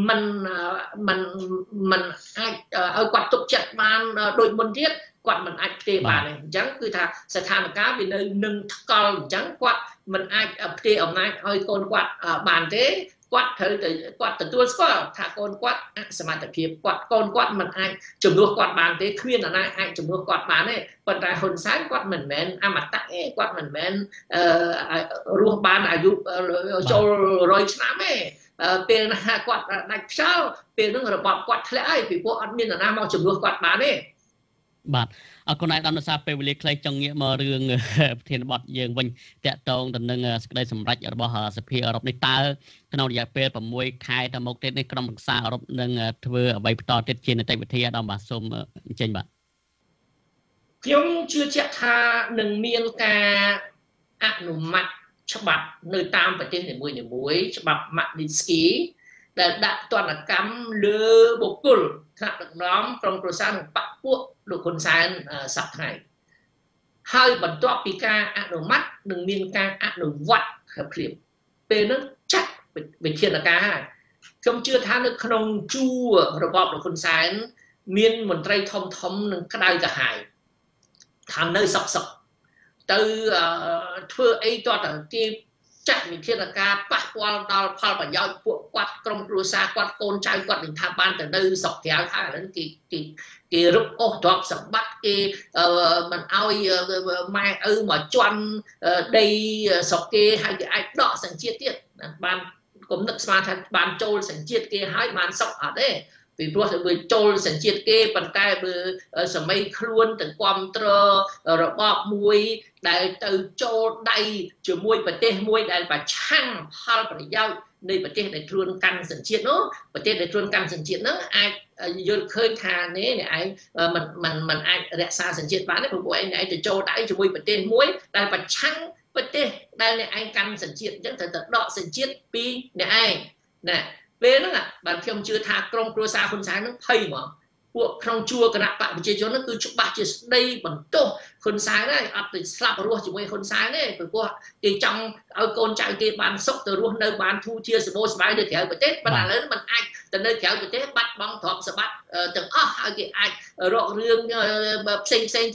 มันអាចឲ្យគាត់ទុកចិត្តបានដូចមុនទៀតគាត់មិនអាចផ្ទេរបានទេអញ្ចឹងគឺថាស្ថានភាពវានៅនឹងថ្កល់អញ្ចឹងគាត់មិនអាចផ្ទេរអំណាចឲ្យកូនគាត់បានទេគាត់ត្រូវតែគាត់ទទួលស្គាល់ថាកូនគាត់អសមត្ថភាពកូនគាត់មិនអាចជំនួសគាត់បានទេគ្មាននរណាអាចជំនួសគាត់បានទេប៉ុន្តែហ៊ុនសែនគាត់មិនមែនអមតៈទេគាត់មិនមែនរស់បានអាយុចូល100ឆ្នាំទេពេលណាគាត់ដាច់ខ្យល់ពេលហ្នឹងរបបគាត់ធ្លាក់ហើយពីព្រោះអត់មាននរណាមកជំនួសគាត់បានទេបាទអរគុណឯកឧត្តមសារពេលវេលាខ្លីចង់ងាកមករឿងប្រធានបទយើងវិញតាក់ទងទៅនឹងសេចក្តីសម្រេចរបស់សភាអឺរ៉ុបនេះតើក្នុងរយៈពេល6ខែទៅមុខទៀតនេះក្រុមប្រឹក្សាអឺរ៉ុបនឹងធ្វើអ្វីបន្តទៀតជានីតិវិធីអាដាមបាទសូមអញ្ជើញបាទខ្ញុំជឿជាក់ថានឹងមានការអនុម័តច្បាប់នៅតាមប្រទេសនីមួយៗច្បាប់ Magnitsky ដែលដាក់ទណ្ឌកម្មលើបុគ្គលថ្នាក់ដឹកនាំក្រុមប្រឹក្សានិងបកពួកលោកហ៊ុនសែនសប្តាហ៍ហើយបន្ទាប់ពីការអនុម័តនឹងមានការអនុវត្តភ្លាមពេលនោះចាត់វិធានការហើយខ្ញុំជឿថានៅក្នុងជួររបបលោកហ៊ុនសែនមានមន្ត្រីធំនឹងក្តៅកាហាយថានៅសក់ទៅធ្វើអីតើគេចាត់វិធានការប៉ះពាល់ដល់ផលប្រយោជន៍ពួកគាត់ក្រុមគ្រួសារគាត់កូនចៅគាត់នឹងថាបានទៅនៅស្រុកក្រៅហើយឥឡូវគេរឹបអូសទ្រព្យសម្បត្តិគេមិនឲ្យម៉ែឪមកជន់ដីស្រុកគេហើយគេអាចដកសញ្ជាតិទៀតបានគុំនឹកស្មានថាបានចូលសញ្ជាតិគេហើយបានសុខអត់ទេពីព្រោះវាចូលសញ្ជាតិគេប៉ុន្តែបើសម័យខ្លួនទៅគ្រប់គ្រងរបបមួយដែលទៅចូលដៃជាមួយប្រទេសមួយដែលប្រឆាំងផលប្រយោជន៍នៃប្រទេសដែលខ្លួនកាន់សញ្ជាតិនោះប្រទេសដែលខ្លួនកាន់សញ្ជាតិនោះអាចយល់ឃើញថានេះឯងមិនអាចរក្សាសញ្ជាតិបានទេព្រោះឯងទៅចូលដៃជាមួយប្រទេសមួយដែលប្រឆាំងប្រទេសដែលអ្នកឯងកាន់សញ្ជាតិអញ្ចឹងត្រូវទៅដកសញ្ជាតិពីអ្នកឯងណាពេលហ្នឹងបាទខ្ញុំជឿថាក្រុមគ្រួសារហ៊ុនសែនហ្នឹងភ័យហ្មងពួកក្នុងជួរគណៈបកប្រជាជនហ្នឹងគឺច្បាស់ជាស្ដីបន្ទោសហ៊ុនសែនហើយអត់ទៅស្លាប់រស់ជាមួយហ៊ុនសែនទេព្រោះគេចង់ឲ្យកូនចៅគេបានសុខទៅរស់នៅបានធូរធារសម្បូរសប្បាយនៅក្រៅប្រទេសប៉ុន្តែឥឡូវมันអាចទៅនៅក្រៅប្រទេសបាត់បង់ទ្រព្យសម្បត្តិទាំងអស់ហើយគេអាចរករឿងផ្សេងទៀត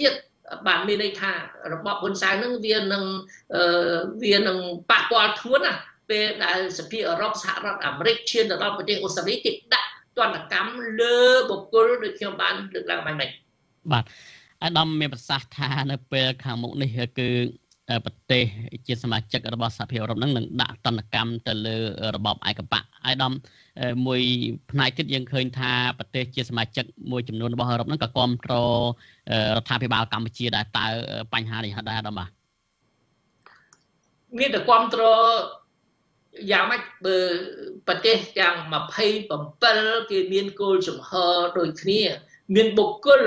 bạn bên đây thà bọc con sai nó viên bạc qua thuốc à về đại sắp ở Rome xã Rome America trên ở Rome trên Australia thì đã toàn là cắm lơ bọc cô được cho bạn được làm bài này bạn ai đâm miền Bắc Sa nơi về hàng mục này cứประเทศជាសមាជិករបស់សហភាពអឺរ៉ុបនឹងដាក់ទណ្ឌកម្មទៅលើរបបឯកបកអាយដាមមួយផ្នែកទៀតយើងឃើញថាប្រទេសជាសមាជិកមួយចំនួនរបស់អឺរ៉ុបនឹងក៏គាំទ្ររដ្ឋាភិបាលកម្ពុជាដែរតើបញ្ហានេះដែរដល់បាទមានតែគាំទ្រយ៉ាងម៉េចបើប្រទេសទាំង27គេមានគោលចំហដូចគ្នាមានបុគ្គល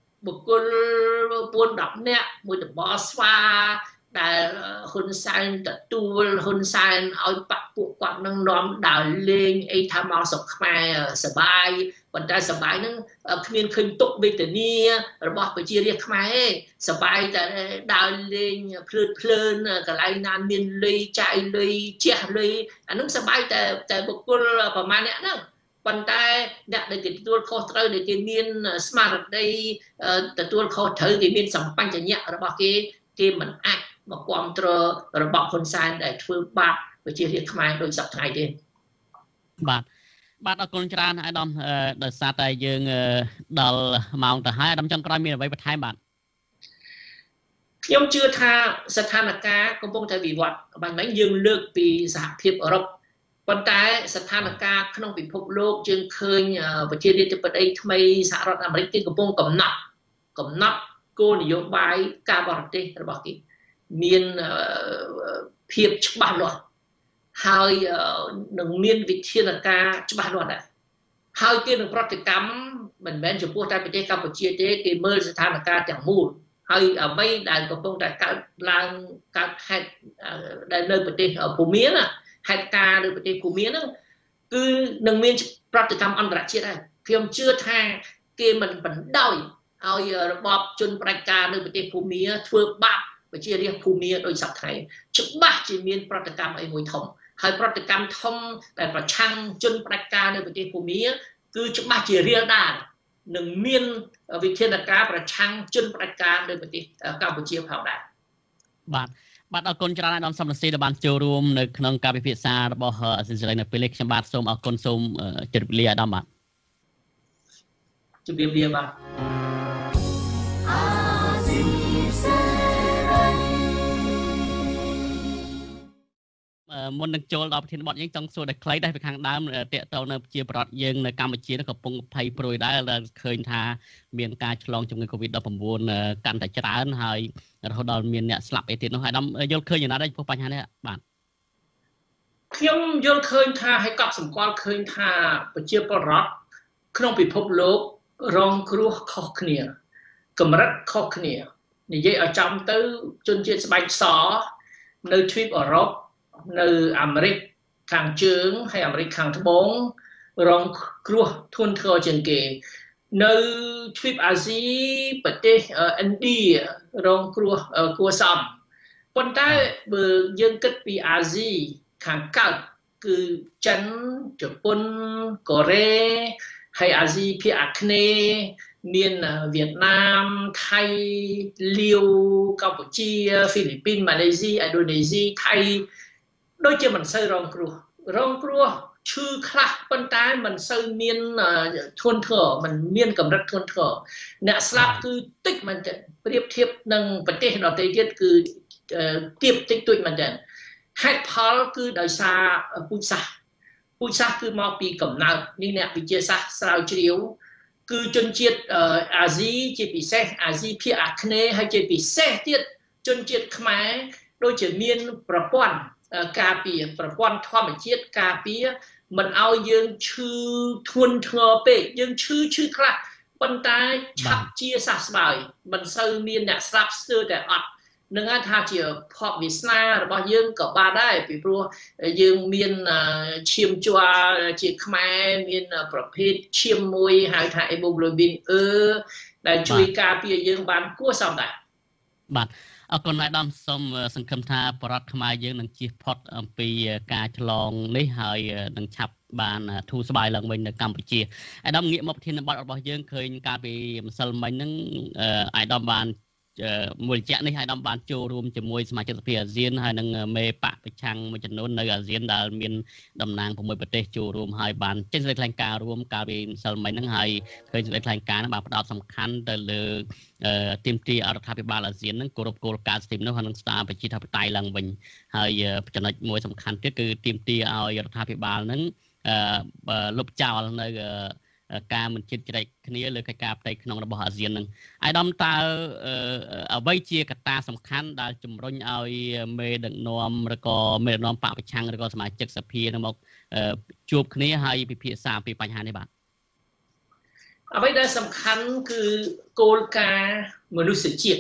4 10នាក់មួយតំបន់ស្វាដែលហ៊ុនសែនទទួលហ៊ុនសែនឲ្យបាក់ពួកគាត់នឹងនាំដើរលេងអីថាមកស្រុកខ្មែរសបាយប៉ុន្តែសបាយនឹងគ្មានឃើញទុកវេទនារបស់ប្រជារាស្ត្រខ្មែរទេសបាយតែដើរលេងភ្លើនកន្លែងណាមានលុយចាយលុយជះលុយអានឹងសបាយតែបុគ្គលប្រមាណអ្នកហ្នឹងប៉ុន្តែអ្នកដែលគេទទួលខុសត្រូវដែលគេមានស្មារតីទទួលខុសត្រូវគេមានសម្បញ្ញៈរបស់គេមិនអាចមកគាំទ្ររបបហ៊ុនសែនដែលធ្វើបាបប្រជារាស្ត្រខ្មែរដោយសពថ្ងៃទេបាទអរគុណច្រើនអាយដាមដោយសារតែយើងដល់ម៉ោងទៅហើយអាយដាមចង់ក្រោយមានអ្វីបន្ថែមបាទខ្ញុំជឿថាស្ថានភាពកំពុងតែវិវត្តបាញ់មិញយើងលើកពីសហភាពអឺរ៉ុបប៉ុន្តែស្ថានភាពក្នុងពិភពលោកយើងឃើញប្រជាធិបតេយ្យថ្មីសហរដ្ឋអាមេរិកគេកំពុងកំណត់គោលនយោបាយការបរទេសរបស់គេមានភាពច្បាស់លាស់ហើយនឹងមានវិធានការច្បាស់លាស់ដែរហើយគេនឹងប្រតិកម្មមិនមែនចំពោះតែប្រទេសកម្ពុជាទេគេមើលស្ថានភាពទាំងមូលហើយអ្វីដែលកំពុងតែកើតឡើងកើតហេតុដែលនៅប្រទេសភូមាណាហេតុការណ៍នៅប្រទេសភូមាហ្នឹងគឺនឹងមានប្រតិកម្មអន្តរជាតិដែរខ្ញុំជឿថាគេមិនបណ្ដោយឲ្យរបបជនផ្ដាច់ការនៅប្រទេសភូមាធ្វើបាបប្រជារាស្ត្រភូមាដោយសពថ្ងៃច្បាស់ជាមានប្រតិកម្មអីមួយធំហើយប្រតិកម្មធំដែលប្រឆាំងជនផ្ដាច់ការនៅប្រទេសភូមាគឺច្បាស់ជារៀលដែរនឹងមានវិធានការប្រឆាំងជនផ្ដាច់ការនៅប្រទេសកម្ពុជាផងដែរបាទអរគុណច្រើនអាដាមសំរងស៊ីដែលបានចូលរួមនៅក្នុងការពិភាក្សារបស់អសិរ័យនៅពេលនេះខ្ញុំបាទសូមអរគុណសូមជម្រាបលាអាដាមបាទជម្រាបលាបាទមុននឹងចូលដល់ប្រធានបទយើងចង់សួរតែខ្លីដែរពីខាងដើមតេតទៅនៅជាប្រដ្ឋយើងនៅកម្ពុជាកំពុងភ័យព្រួយដែរឃើញថាមានការឆ្លងជំងឺ Covid-19 កាន់តែច្រើនហើយរហូតដល់មានអ្នកស្លាប់អីទៀតនោះហើយអាដាមយល់ឃើញយ៉ាងណាដែរចំពោះបញ្ហានេះបាទខ្ញុំយល់ឃើញថាហើយកត់សម្គាល់ឃើញថាប្រជាពលរដ្ឋក្នុងពិភពលោករងគ្រោះខុសគ្នាកម្រិតខុសគ្នានិយាយឲ្យចំទៅជនជាតិស្បែកសនៅទ្វីបអឺរ៉ុបនៅអាមេរិកខាងជើងហើយអាមេរិកខាងត្បូងរងគ្រោះធ្ងន់ធ្ងរជាងគេនៅទ្វីបអាស៊ីប្រទេសឥណ្ឌារងគ្រោះគួរសមប៉ុន្តែបើយើងគិតពីអាស៊ីខាងកើតគឺចិនជប៉ុនកូរ៉េហើយអាស៊ីភាគអាគ្នេយ៍មានវៀតណាមថៃលាវកម្ពុជាហ្វីលីពីនម៉ាឡេស៊ីឥណ្ឌូនេស៊ីថៃដូចជាមិនសូវរងគ្រោះឈឺខ្លះប៉ុន្តែមិនសូវមានធ្ងន់ធ្ងរមិនមានកម្រិតធ្ងន់ធ្ងរអ្នកស្លាប់គឺតិចមែនទែនប្រៀបធៀបនឹងប្រទេសដទៃទៀតគឺទៀបតិចតួចមែនទែនហេតុផលគឺដោយសារពូជសាសន៍គឺមកពីកំណើតនេះអ្នកវិទ្យាសាស្ត្រស្រាវជ្រាវគឺជនជាតិអាស៊ីជាពិសេសអាស៊ីភាគអាគ្នេយ៍ហើយជាពិសេសទៀតជនជាតិខ្មែរដូចជាមានប្រព័ន្ធការពារប្រព័ន្ធធម្មជាតិការពារមិនឲ្យយើងឈឺធ្ងន់ធ្ងរពេកយើងឈឺខ្លះប៉ុន្តែឆាប់ជាសះស្បើយមិនសូវមានអ្នកស្លាប់ស្ទើរតែអត់នឹងថាជាភ័ព្វវាសនារបស់យើងក៏បានដែរពីព្រោះយើងមានឈាមជ័រជាខ្មែរមានប្រភេទឈាមមួយហៅថា hemoglobin E ដែលជួយការពារយើងបានគួរសមដែរបាទអរគុណអាដាមសូមសង្ឃឹមថាបរិវត្តខ្មែរយើងនឹងជៀសផុតអំពីការឆ្លងនេះហើយនឹងឆាប់បានធូរស្បើយឡើងវិញនៅកម្ពុជាអាដាមងាកមកប្រធានបទរបស់យើងឃើញកាលពីម្សិលមិញហ្នឹងអាដាមបានមួយរយៈនេះហើយបានចូលរួមជាមួយសមាជិកសភាអាស៊ានហើយនឹងមេបកប្រឆាំងមួយចំនួននៅអាស៊ានដែលមានតំណាង6ប្រទេសចូលរួមហើយបានចេញសេចក្តីថ្លែងការណ៍រួមកាលពីម្សិលមិញហ្នឹងហើយឃើញសេចក្តីថ្លែងការណ៍ហ្នឹងបានផ្ដោតសំខាន់ទៅលើទាមទាររដ្ឋាភិបាលអាស៊ានហ្នឹងគោរពគោលការណ៍សិទ្ធិមនុស្សហើយនឹងស្ដារប្រជាធិបតេយ្យឡើងវិញហើយចំណុចមួយសំខាន់ទៀតគឺទាមទារឲ្យរដ្ឋាភិបាលហ្នឹងលុបចោលនៅការមិនជិតជ្រែកគ្នាលើកិច្ចការផ្ទៃក្នុងរបស់អាស៊ាននឹងអាយដាមតើអ្វីជាកត្តាសំខាន់ដែលជំរុញឲ្យមេដឹកនាំឬក៏មេដឹកនាំបកប្រឆាំងឬក៏សមាជិកសភានឹងមកជួបគ្នាហើយពិភាក្សាអំពីបញ្ហានេះបាទអ្វីដែលសំខាន់គឺគោលការណ៍មនុស្សជាតិ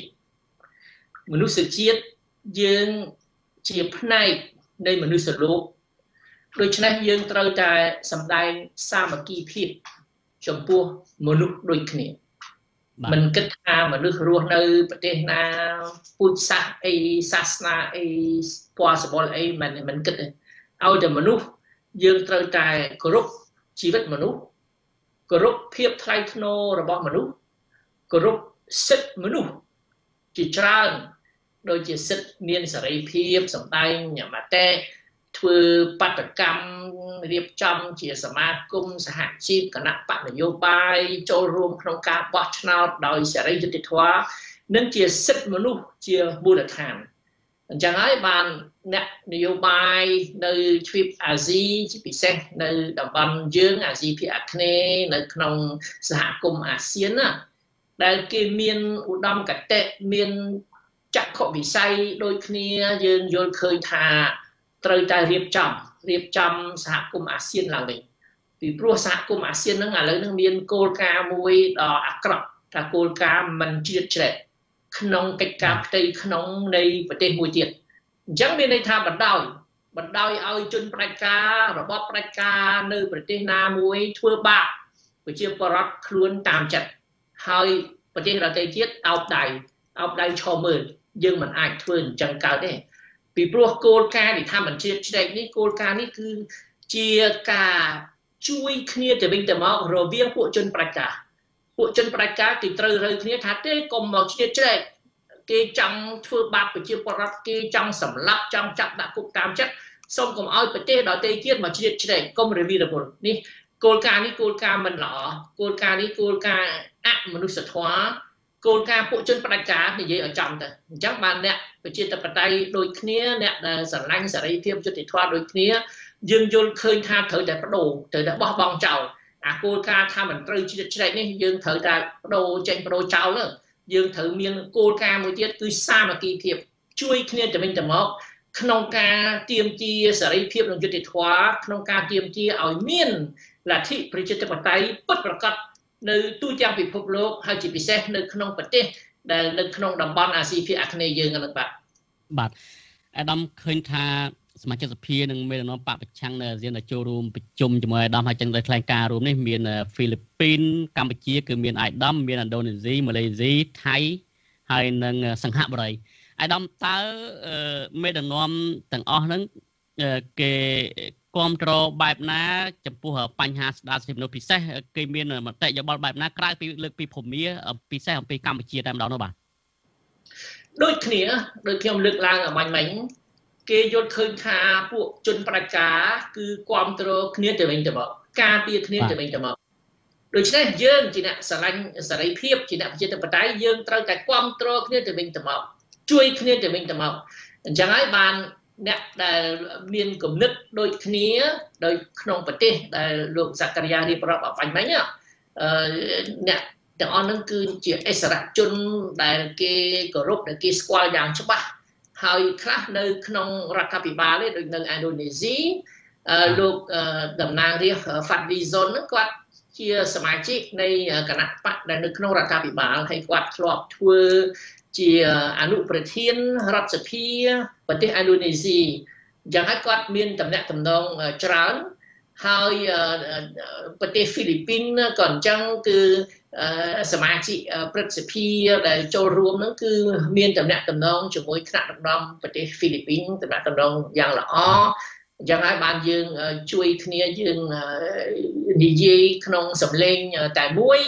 យើងជាផ្នែកនៃមនុស្សលោកដូច្នេះយើងត្រូវតែសម្ដែងសាមគ្គីភាពចំពោះមនុស្សដូចគ្នាមិនគិតថាមនុស្សរស់នៅប្រទេសណាពូជសាសន៍អីសាសនាអីពណ៌សម្បុរអីមិនគិតទេឲ្យតែមនុស្សយើងត្រូវតែគោរពជីវិតមនុស្សគោរពភាពថ្លៃថ្នូររបស់មនុស្សគោរពសិទ្ធិមនុស្សជាច្រើនដូចជាសិទ្ធិមានសេរីភាពសម្ដែងមតិធ្វើបាតកម្មរៀបចំជាសមាគមសហជីពគណៈបកនយោបាយចូលរួមក្នុងការបោះឆ្នោតដោយសេរីយុត្តិធម៌និងជាសិទ្ធិមនុស្សជាមូលដ្ឋានអញ្ចឹងហើយបានអ្នកនយោបាយនៅទ្វីបអាស៊ីជាពិសេសនៅតំបន់យើងអាស៊ីភាគអាគ្នេយ៍នៅក្នុងសហគមន៍អាស៊ានណាដែលគេមានឧត្តមគតិមានចក្ខុវិស័យដូចគ្នាយើងយល់ឃើញថាត្រូវតែរៀបចំសហគមន៍អាស៊ានឡើងវិញពីព្រោះសហគមន៍អាស៊ានហ្នឹងឥឡូវហ្នឹងមានគោលការណ៍មួយដ៏អាក្រក់ថាគោលការណ៍មិនជ្រៀតជ្រែកក្នុងកិច្ចការផ្ទៃក្នុងនៃប្រទេសមួយទៀតអញ្ចឹងមានន័យថាបណ្ដោយឲ្យជនផ្ដាច់ការរបបផ្ដាច់ការនៅប្រទេសណាមួយធ្វើបាបប្រជាពលរដ្ឋខ្លួនតាមចិត្តហើយប្រទេសដទៃទៀតអោបដៃឈរមើលយើងមិនអាចធ្វើអញ្ចឹងកើតទេពីព្រោះគោលការណ៍នេះថាមិនជ្រៀតជ្រែកនេះគោលការណ៍នេះគឺជាការជួយគ្នាទៅវិញទៅមករវាងពួកជនផ្ដាច់ការគេត្រូវរើគ្នាថាទេកុំមកជ្រៀតជ្រែកគេចង់ធ្វើបាបប្រជាពលរដ្ឋគេចង់សម្លាប់ចង់ចាប់ដាក់គុកតាមចិត្តសូមកុំឲ្យប្រទេសដទៃទៀតមកជ្រៀតជ្រែកកុំរវីរវល់នេះគោលការណ៍នេះគោលការណ៍មិនល្អគោលការណ៍នេះគោលការណ៍អមនុស្សធម៌គោលការណ៍ពួកជនផ្ដាច់ការនិយាយឲ្យចំទៅអញ្ចឹងបានអ្នកប្រជាធិបតេយ្យដូចគ្នាអ្នកដែលស្រឡាញ់សេរីភាពយុត្តិធម៌ដូចគ្នាយើងយល់ឃើញថាត្រូវតែបដូរត្រូវតែបោះបង់ចោលអាគោលការណ៍ថាមិនត្រូវជ្រៀតជ្រែកនេះយើងត្រូវតែបដូរចេញបដូរចោលយើងត្រូវមានគោលការណ៍មួយទៀតគឺសាមគ្គីភាពជួយគ្នាទៅវិញទៅមកក្នុងការទាមទារសេរីភាពនិងយុត្តិធម៌ក្នុងការទាមទារឲ្យមានលទ្ធិប្រជាធិបតេយ្យពិតប្រាកដនៅទូទាំងពិភពលោកហើយជាពិសេសនៅក្នុងប្រទេសដែលនៅក្នុងតំបន់អាស៊ីភាគអាគ្នេយ៍យើងហ្នឹងបាទអាដាមឃើញថាសមាជិកសភានិងមេដឹកនាំបកប្រឆាំងនៅអាស៊ានដែលចូលរួមប្រជុំជាមួយអាដាមហើយចឹងតែថ្លែងការណ៍រួមនេះមានហ្វីលីពីនកម្ពុជាគឺមានអាយដាមមានឥណ្ឌូនេស៊ីម៉ាឡេស៊ីថៃហើយនិងសិង្ហបុរីអាយដាមតើមេដឹកនាំទាំងអស់ហ្នឹងគេគាំទ្របែបណាចំពោះបញ្ហាស្ដារសិទ្ធិមនុស្សពិសេសគេមានមតិយោបល់បែបណាក្រៅពីលើកពីភូមាពិសេសអំពីកម្ពុជាតែម្ដងនោះបាទដូចគ្នាដូចខ្ញុំលើកឡើងអំញ្ញមិញគេយល់ឃើញថាពួកជនផ្ដាច់ការគឺគាំទ្រគ្នាទៅវិញទៅមកការពារគ្នាទៅវិញទៅមកដូច្នេះយើងជាអ្នកស្រឡាញ់សេរីភាពជាអ្នកប្រជាធិបតេយ្យយើងត្រូវតែគាំទ្រគ្នាទៅវិញទៅមកជួយគ្នាទៅវិញទៅមកអញ្ចឹងហើយបានអ្នកដែលមានគំនិតដូចគ្នាដោយក្នុងប្រទេសដែលលោកសក្តិយារៀបរាប់អបញ្ញមិញអ្នកទាំងអស់ហ្នឹងគឺជាអិសរាជជនដែលគេគោរពដែលគេស្គាល់យ៉ាងច្បាស់ហើយខ្លះនៅក្នុងរដ្ឋាភិបាលទេដូចនៅឥណ្ឌូនេស៊ីលោកតំណាងរាស្ត្រ Fadli Zon ហ្នឹងគាត់ជាសមាជិកនៃគណៈបកដែលនៅក្នុងរដ្ឋាភិបាលហើយគាត់ធ្លាប់ធ្វើជាអនុប្រធានរដ្ឋសភាប្រទេសឥណ្ឌូនេស៊ីយ៉ាងហើយគាត់មានតំណែងតំណងច្រើនហើយប្រទេសហ្វីលីពីនក៏អញ្ចឹងគឺសមាជិកព្រឹទ្ធសភាដែលចូលរួមហ្នឹងគឺមានតំណែងតំណងជាមួយថ្នាក់ដឹកនាំប្រទេសហ្វីលីពីនតំណែងតំណងយ៉ាងល្អអញ្ចឹងហើយបានយើងជួយគ្នាយើងនិយាយក្នុងសម្លេងតែមួយ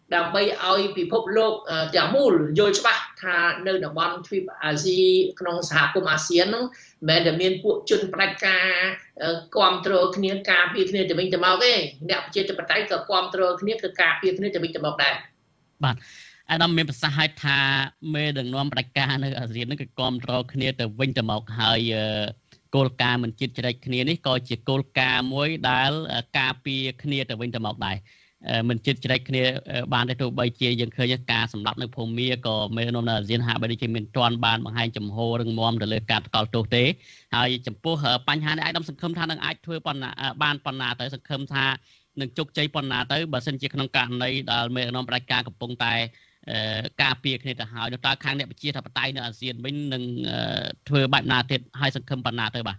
ដើម្បីឲ្យពិភពលោកទាំងមូលយល់ច្បាស់ថានៅតំបន់ទ្វីបអាស៊ីក្នុងសហគមន៍អាស៊ានហ្នឹងមិនមែនតែមានពួកជនផ្ដាច់ការគ្រប់គ្រងគ្នាការពារគ្នាទៅវិញទៅមកទេអ្នកប្រជាធិបតេយ្យក៏គ្រប់គ្រងគ្នាគឺការពារគ្នាទៅវិញទៅមកដែរបាទអាដាមមានប្រសាសន៍ឲ្យថាមេដឹកនាំផ្ដាច់ការនៅអាស៊ានហ្នឹងគឺគ្រប់គ្រងគ្នាទៅវិញទៅមកហើយគោលការណ៍មិនជិតជ្រែកគ្នានេះក៏ជាគោលការណ៍មួយដែលការពារគ្នាទៅវិញទៅមកដែរមិនជិតជ្រែកគ្នាបានទេទោះបីជាយើងឃើញការសម្លាប់នៅភូមាក៏មេដឹកនាំនៅអាស៊ានហាក់បីដូចជាមានទាន់បានបង្ហាញចំហររឹងមាំទៅលើការថ្កោលទោសទេហើយចំពោះបញ្ហានេះអាយដាមសង្ឃឹមថានឹងអាចធ្វើបានប៉ុណ្ណាទៅសង្ឃឹមថានឹងជោគជ័យប៉ុណ្ណាទៅបើសិនជាក្នុងករណីដែលមេដឹកនាំផ្ដាច់ការកំពុងតែការពារគ្នាទៅហើយតើខាងអ្នកប្រជាធិបតេយ្យនៅអាស៊ានវិញនឹងធ្វើបែបណាទៀតហើយសង្ឃឹមប៉ុណ្ណាទៅបាទ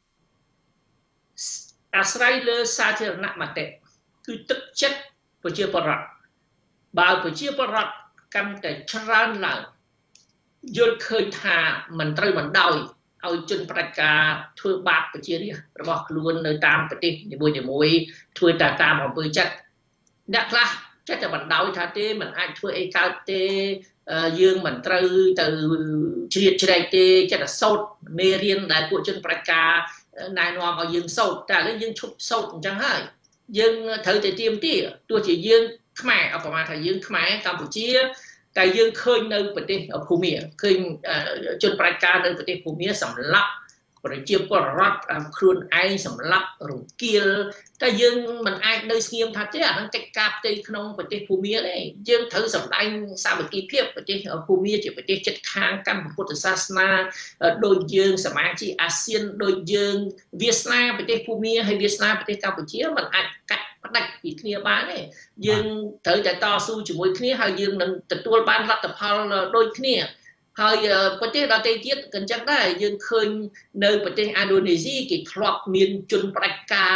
អាស្រ័យលើសាធារណមតិគឺទឹកចិត្តប្រជាពលរដ្ឋបើប្រជាពលរដ្ឋកាន់តែច្រើនឡើងយល់ឃើញថាមិនត្រូវបណ្ដោយឲ្យជនផ្ដាច់ការធ្វើបាបប្រជារាស្ត្ររបស់ខ្លួននៅតាមប្រទេសនីមួយៗធ្វើតាមអំពើចិត្តអ្នកខ្លះចេះតែបណ្ដោយថាទេមិនអាចធ្វើអីកើតទេយើងមិនត្រូវទៅជ្រៀតជ្រែកទេចេះតែសោតមេរៀនដែលពួកជនផ្ដាច់ការណែនាំឲ្យយើងសោតតែឥឡូវយើងឈប់សោតអញ្ចឹងហើយយើងត្រូវតែទៀមទាទោះជាយើងខ្មែរអបមាថាយើងខ្មែរកម្ពុជាតែយើងឃើញនៅប្រទេសភូមាឃើញជនផ្ដាច់ការនៅប្រទេសភូមាសម្លាប់ប្រជាពលរដ្ឋខ្លួនឯងសម្លាប់រង្គាលតែយើងមិនអាចនៅស្ងៀមថាទេអានឹងកិច្ចការផ្ទៃក្នុងប្រទេសភូមាទេយើងត្រូវសម្ដែងសាមគ្គីភាពប្រទេសភូមាជាប្រទេសជិតខាងកាន់ពុទ្ធសាសនាដូចយើងសមាជិកអាស៊ានដូចយើងវាសនាប្រទេសភូមាហើយវាសនាប្រទេសកម្ពុជាមិនអាចកាត់ផ្ដាច់ពីគ្នាបានទេយើងត្រូវតែតស៊ូជាមួយគ្នាហើយយើងនឹងទទួលបានលទ្ធផលដូចគ្នាហើយប្រទេសដទៃទៀតក៏អញ្ចឹងដែរយើងឃើញនៅប្រទេសឥណ្ឌូនេស៊ីគេធ្លាប់មានជនផ្ដាច់ការ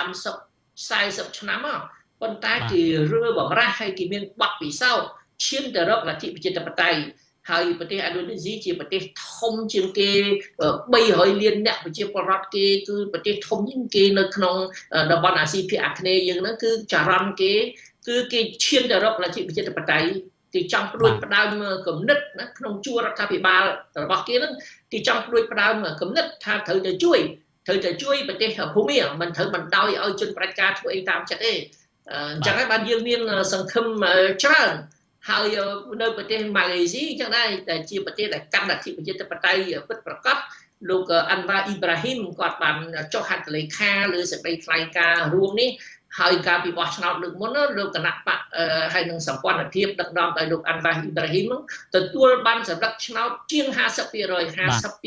30 40ឆ្នាំមកប៉ុន្តែគេរើបម្រាស់ហើយគេមានបទពិសោធន៍ឈានទៅរកលទ្ធិប្រជាធិបតេយ្យហើយប្រទេសឥណ្ឌូនេស៊ីជាប្រទេសធំជាងគេ300 លានអ្នកប្រជាពលរដ្ឋគេគឺប្រទេសធំជាងគេនៅក្នុងតំបន់អាស៊ីភាគអាគ្នេយ៍យើងហ្នឹងគឺចរន្តគេគឺគេឈានទៅរកលទ្ធិប្រជាធិបតេយ្យគេចង់ផ្ដួចផ្ដើមគំនិតណាក្នុងជួររដ្ឋាភិបាលរបស់គេហ្នឹងគេចង់ផ្ដួចផ្ដើមគំនិតថាត្រូវតែជួយប្រទេសភូមាមិនត្រូវបណ្ដោយឲ្យជនផ្ដាច់ការធ្វើអីតាមចិត្តទេអញ្ចឹងហើយបានយើងមានសង្ឃឹមច្រើនហើយនៅប្រទេសម៉ាឡេស៊ីអញ្ចឹងដែរតែជាប្រទេសដែលកាន់លទ្ធិប្រជាធិបតេយ្យពិតប្រាកដលោកអាន់វ៉ាអ៊ីប្រាហ៊ីមគាត់បានចុះហត្ថលេខាលើសេចក្តីថ្លែងការណ៍រួមនេះហើយការពីបោះឆ្នោតលើកមុនលោកគណៈបកហើយនឹងសម្ព័ន្ធភាពដឹកនាំដោយលោកអាន់វ៉ាអ៊ីប្រាហ៊ីមទទួលបានសម្រាប់ឆ្នោតជាង 50%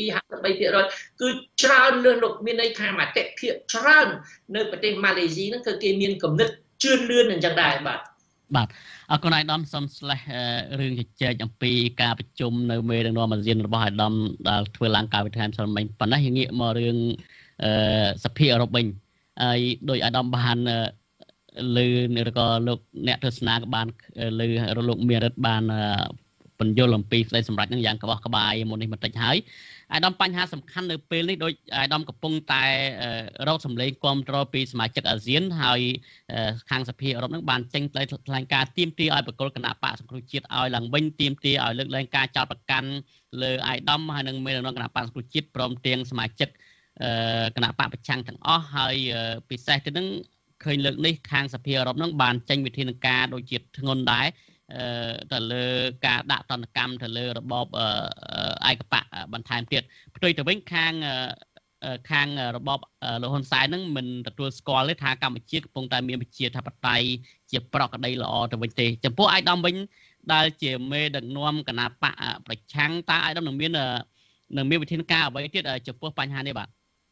52-53% គឺច្រើនលើសលោកមានន័យថាមតិភាគច្រើននៅប្រទេសម៉ាឡេស៊ីហ្នឹងគឺគេមានគំនិតជឿនលឿនអញ្ចឹងដែរបាទអរគុណអាយដាមសូមស្លេះរឿងជជែកអំពីការប្រជុំនៅមេដឹកនាំអាស៊ានរបស់អាយដាមដែលធ្វើឡើងកាលពីថ្ងៃម្សិលមិញប៉ុណ្ណេះងាកមករឿងសភាអឺរ៉ុបវិញហើយដោយអាដាមបានលើឬក៏លោកអ្នកទស្សនាក៏បានលើលោកមេរិតបានបញ្យល់អំពីក្តីសម្រេចនឹងយ៉ាងក្បោះក្បាយមុននេះបន្តិចហើយអាយដាមបញ្ហាសំខាន់នៅពេលនេះដោយអាយដាមកំពុងតែរកសម្លេងគ្រប់គ្រងពីសមាជិកអាស៊ានហើយខាងសភាអឺរ៉ុបនឹងបានចេញថ្លែងការណ៍ទាមទារឲ្យបកគលគណៈបកសង្គ្រោះជាតិឲ្យឡើងវិញទាមទារឲ្យលើកលែងការចោទប្រកាន់លើអាយដាមហើយនឹងមេដឹកនាំគណៈបកសង្គ្រោះជាតិព្រមទាំងសមាជិកគណៈបកប្រឆាំងទាំងអស់ហើយពិសេសទៅនឹងឃើញលើកនេះខាងសភាអឺរ៉ុបនឹងបានចេញវិធានការដូចជាធ្ងន់ដែរទៅលើការដាក់ទណ្ឌកម្មទៅលើរបបឯកបកបន្ថែមទៀតផ្ទុយទៅវិញខាងរបបលោកហ៊ុនសែននឹងមិនទទួលស្គាល់ទេថាកម្ពុជាកំពុងតែមានប្រជាធិបតេយ្យជាប្រក្រតីល្អទៅវិញទេចំពោះអាយដាមវិញដែលជាមេដឹកនាំគណៈបកប្រឆាំងតើអាយដាមនឹងមានវិធានការអ្វីទៀតចំពោះបញ្ហានេះបាទ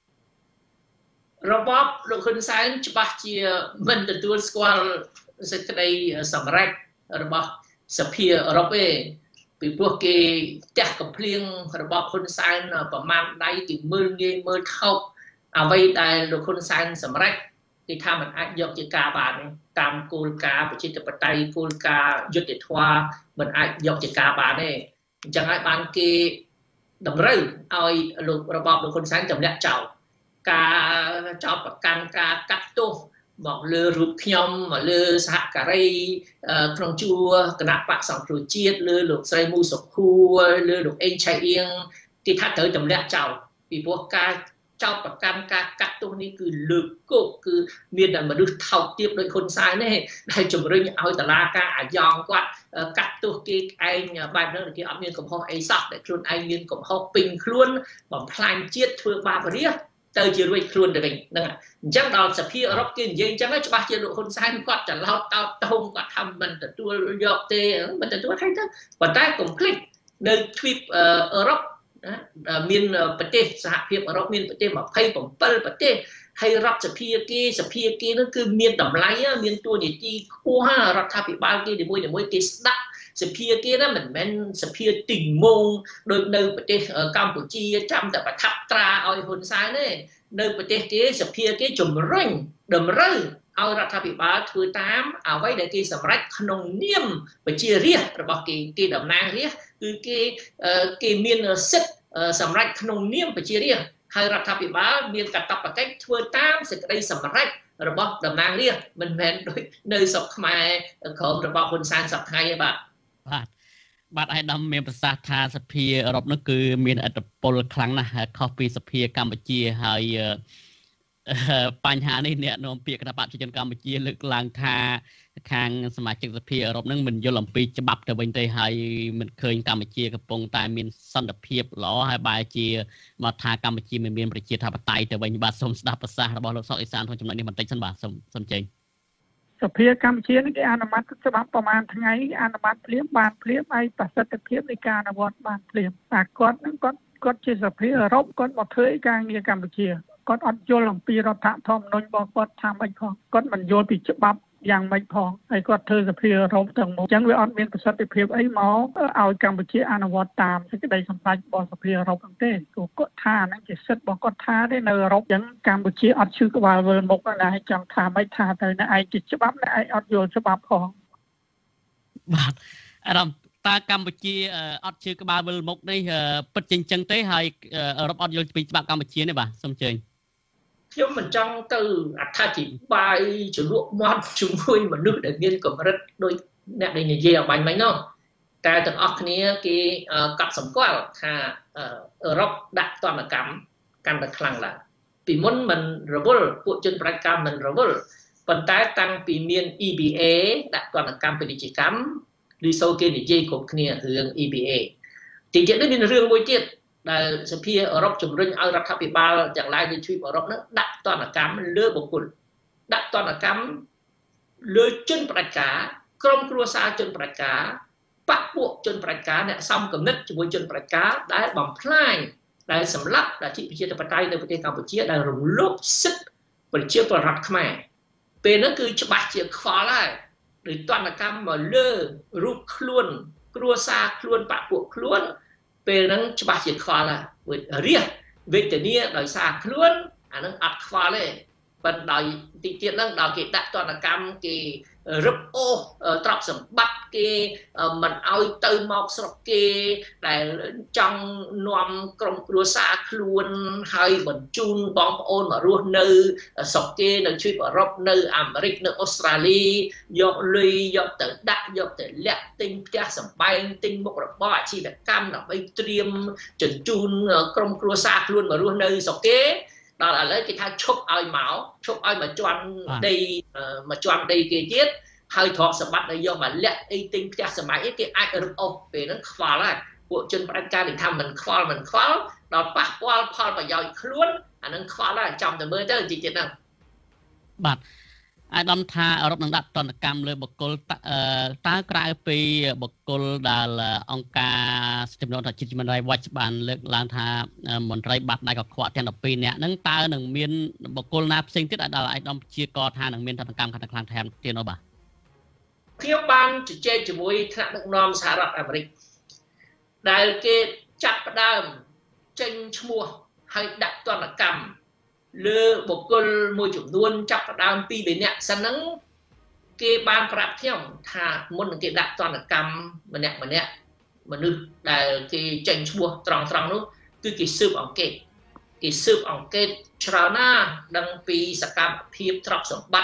របបលោកហ៊ុនសែនច្បាស់ជាមិនទទួលស្គាល់សេចក្តីសម្រេចរបស់សភាអឺរ៉ុបទេពីព្រោះគេផ្ទះកំភ្លៀងរបបហ៊ុនសែនប្រមាណដៃគេមើលងាយមើលថោកអ្វីដែលលោកហ៊ុនសែនសម្រេចគេថាมันអាចយកជាការបានទេតាមគោលការណ៍ប្រជាធិបតេយ្យគោលការណ៍យុត្តិធម៌มันអាចយកជាការបានទេអញ្ចឹងហើយបានគេតម្រូវឲ្យរបបលោកហ៊ុនសែនទម្លាក់ចោលការចោទប្រកាន់ការកាត់ទោសមកលើរូបខ្ញុំមកលើសហការីក្នុងជួរគណៈបកសង្គ្រោះជាតិលើលោកស្រីមូសុខួរលើលោកអេងឆៃអៀងគេថាត្រូវទម្លាក់ចោលពីព្រោះការចោទប្រកាន់ការកាត់ទោសនេះគឺលើកគោកគឺមានតែមនុស្សថោកទាបដោយហ៊ុនសែនទេដែលជំរុញឲ្យតឡាការអាយ៉ងគាត់កាត់ទោសគេឯងបែបហ្នឹងគេអត់មានកំហុសអីសោះតែខ្លួនឯងមានកំហុសពេញខ្លួនបំផ្លាញជាតិធ្វើបាបរាជទៅជារួចខ្លួនទៅវិញហ្នឹងអញ្ចឹងដល់សភាអឺរ៉ុបគេនិយាយអញ្ចឹងច្បាស់ជាលោកហ៊ុនសែនគាត់ច្រឡោតតោតតងគាត់ថាមិនទទួលយកទេមិនទទួលឲ្យទៅប៉ុន្តែកុំភ្លេចនៅទ្វីបអឺរ៉ុបមានប្រទេសសហភាពអឺរ៉ុបមានប្រទេស27ប្រទេសហើយរដ្ឋសភាគេនោះគឺមានតម្លៃមានតួនាទីខ្ពស់រដ្ឋាភិបាលគេនីមួយគេស្ដាប់សភាគេណាមិនមែនសភាទីងមងដូចនៅប្រទេសកម្ពុជាចាំតែប្រថាប់ត្រាឲ្យហ៊ុនសែនទេនៅប្រទេសគេសភាគេជំរុញតម្រូវឲ្យរដ្ឋាភិបាលធ្វើតាមអ្វីដែលគេសម្រេចក្នុងនាមប្រជារាស្ត្ររបស់គេតំណាងរាស្ត្រគឺគេមានសិទ្ធិសម្រេចក្នុងនាមប្រជារាស្ត្រហើយរដ្ឋាភិបាលមានកាតព្វកិច្ចធ្វើតាមសេចក្តីសម្រេចរបស់តំណាងរាស្ត្រមិនមែនដូចនៅស្រុកខ្មែរក្រមរបស់ហ៊ុនសែនសប្តាហ៍ថ្ងៃទេបាទអាយដាមមានប្រសាសន៍ថាសភាអឺរ៉ុបនោះគឺមានឥទ្ធិពលខ្លាំងណាស់ខុសពីសភាកម្ពុជាហើយបញ្ហានេះអ្នកនាំពាក្យគណៈបកប្រជាជនកម្ពុជាលើកឡើងថាខាងសមាជិកសភាអឺរ៉ុបនឹងមិនយល់អំពីច្បាប់ទៅវិញទេហើយមិនឃើញកម្ពុជាកំពុងតែមានសន្តិភាពល្អហើយបែរជាមកថាកម្ពុជាមិនមានប្រជាធិបតេយ្យទៅវិញបាទសូមស្ដាប់ប្រសាសន៍របស់លោកសុកអេសានក្នុងចំណុចនេះបន្តិចសិនបាទសូមចេញសភាកម្ពុជានេះគេអនុម័តច្បាប់ប្រមាណថ្ងៃអនុម័តភ្លាមបានភ្លាមហើយប្រសិទ្ធភាពនៃការអនុវត្តបានភ្លាមតែគាត់នឹងគាត់ជាសភាអឺរ៉ុបគាត់មកធ្វើការងារកម្ពុជាគាត់អត់យល់អំពីរដ្ឋធម្មនុញ្ញរបស់គាត់ថាម៉េចផងគាត់មិនយល់ពីច្បាប់យ៉ាងម៉េចផងហើយគាត់ធ្វើសភាអឺរ៉ុបទាំងមកអញ្ចឹងវាអត់មានប្រសិទ្ធភាពអីមកឲ្យកម្ពុជាអនុវត្តតាមសេចក្តីសម្រេចរបស់សភាអឺរ៉ុបហ្នឹងទេព្រោះគាត់ថាហ្នឹងជាសិទ្ធិរបស់គាត់ថាទេនៅអឺរ៉ុបអញ្ចឹងកម្ពុជាអត់ឈឺក្បាលវិលមុខណាហើយចង់ថាម៉េចថាទៅនៅឯងជាច្បាប់នៅឯងអត់យល់ច្បាប់ផងបាទអារម្មណ៍តើកម្ពុជាអត់ឈឺក្បាលវិលមុខនេះពិតជាអញ្ចឹងទេហើយអឺរ៉ុបអត់យល់ពីច្បាប់កម្ពុជានេះបាទសូមជើញខ្ញុំមិនចង់ទៅអត្ថាធិប្បាយជ្រលក់មាត់ជាមួយមនុស្សដែលមានកម្រិតដូចអ្នកដែលនិយាយអបាញ់មិញនោះតែទាំងអស់គ្នាគេកត់សម្គាល់ថាអឺរ៉ុបដាក់ទណ្ឌកម្មកាន់តែខ្លាំងឡើងពីមុនមិនរវល់ពួកជនប្រតិកម្មមិនរវល់ប៉ុន្តែតាំងពីមាន EBA ដាក់ទណ្ឌកម្មពាណិជ្ជកម្មឬសូគេនិយាយគ្រប់គ្នារឿង EBA ទីទៀតនេះមានរឿងមួយទៀតដែលសភាអឺរ៉ុបជំរុញឲ្យរដ្ឋាភិបាលទាំងឡាយនៃទ្វីបអឺរ៉ុបនោះដាក់ទណ្ឌកម្មលើបុគ្គលដាក់ទណ្ឌកម្មលើជនផ្ដាច់ការក្រុមគ្រួសារជនផ្ដាច់ការបពពួកជនផ្ដាច់ការអ្នកសំគំនិតជាមួយជនផ្ដាច់ការដែលបំផ្លាញដែលសម្លាប់លទ្ធិប្រជាធិបតេយ្យនៅប្រទេសកម្ពុជាដែលរំលោភសិទ្ធិប្រជាពលរដ្ឋខ្មែរពេលនោះគឺច្បាស់ជាខ្វល់ហើយដោយទណ្ឌកម្មមកលើរូបខ្លួនគ្រួសារខ្លួនបពពួកខ្លួនពេលហ្នឹងច្បាស់ជាខ្វល់ហើយរាជវេទនាដោយសារខ្លួនអាហ្នឹងអត់ខ្វល់ទេប៉ុន្តែដោយទីទៀតហ្នឹងដល់គេដាក់ទណ្ឌកម្មគេរឹបអូសទ្រព្យសម្បត្តិគេមិនឲ្យទៅមកស្រុកគេដែលចង់នាំក្រុមគ្រួសារខ្លួនហើយបញ្ជូនបងប្អូនមករស់នៅស្រុកគេនៅទ្វីបអឺរ៉ុបនៅអាមេរិកនៅអូស្ត្រាលីយកលុយយកទៅដាក់យកទៅលាក់ទិញផ្ទះសម្បែងទិញមុខរបរអាជីវកម្មដើម្បីត្រៀមជញ្ជូនក្រុមគ្រួសារខ្លួនមករស់នៅស្រុកគេដល់ឥឡូវគេថាឈប់ឲ្យមកជន់ដីគេទៀតហើយទ្រព្យសម្បត្តិដែលយកមកលាក់អីទិញផ្ទះសម្បែងអីគេអាចរឹបអូសពេលហ្នឹងខ្វល់ហើយពួកជនផ្ដាច់ការនិយាយថាមិនខ្វល់ដល់ប៉ះពាល់ផលប្រយោជន៍ខ្លួនអាហ្នឹងខ្វល់ហើយចាំតែមើលទៅទីទៀតហ្នឹងបាទអាយដាមថាអឺរ៉ុបនឹងដាក់ទណ្ឌកម្មលើបុគ្គលតើក្រៅពីបុគ្គលដែលអង្គការសិទ្ធិមនុស្សជាតិ Human Rights Watch បានលើកឡើងថាមន្ត្រីបាត់ដៃកខ្វក់ទាំង12នាក់ហ្នឹងតើនឹងមានបុគ្គលណាផ្សេងទៀតដែលអាយដាមជាកថានឹងមានទណ្ឌកម្មកាន់តែខ្លាំងថែមទៀតនោះបាទខ្ញុំបានជជែកជាមួយថ្នាក់ដឹកនាំសហរដ្ឋអាមេរិកដែលគេចាប់ផ្ដើមចេញឈ្មោះហើយដាក់ទណ្ឌកម្មលើបុគ្គលមួយចំនួនចាប់ផ្ដើមពី3នាក់សិនហ្នឹងគេបានប្រាប់ខ្ញុំថាមុននឹងគេដាក់ទណ្ឌកម្មម្នាក់មនុស្សដែលគេចេញឈ្មោះត្រង់នោះគឺគេស៊ើបអង្កេតច្រើនណាស់ដឹងពីសកម្មភាពទ្រព្យសម្បត្តិ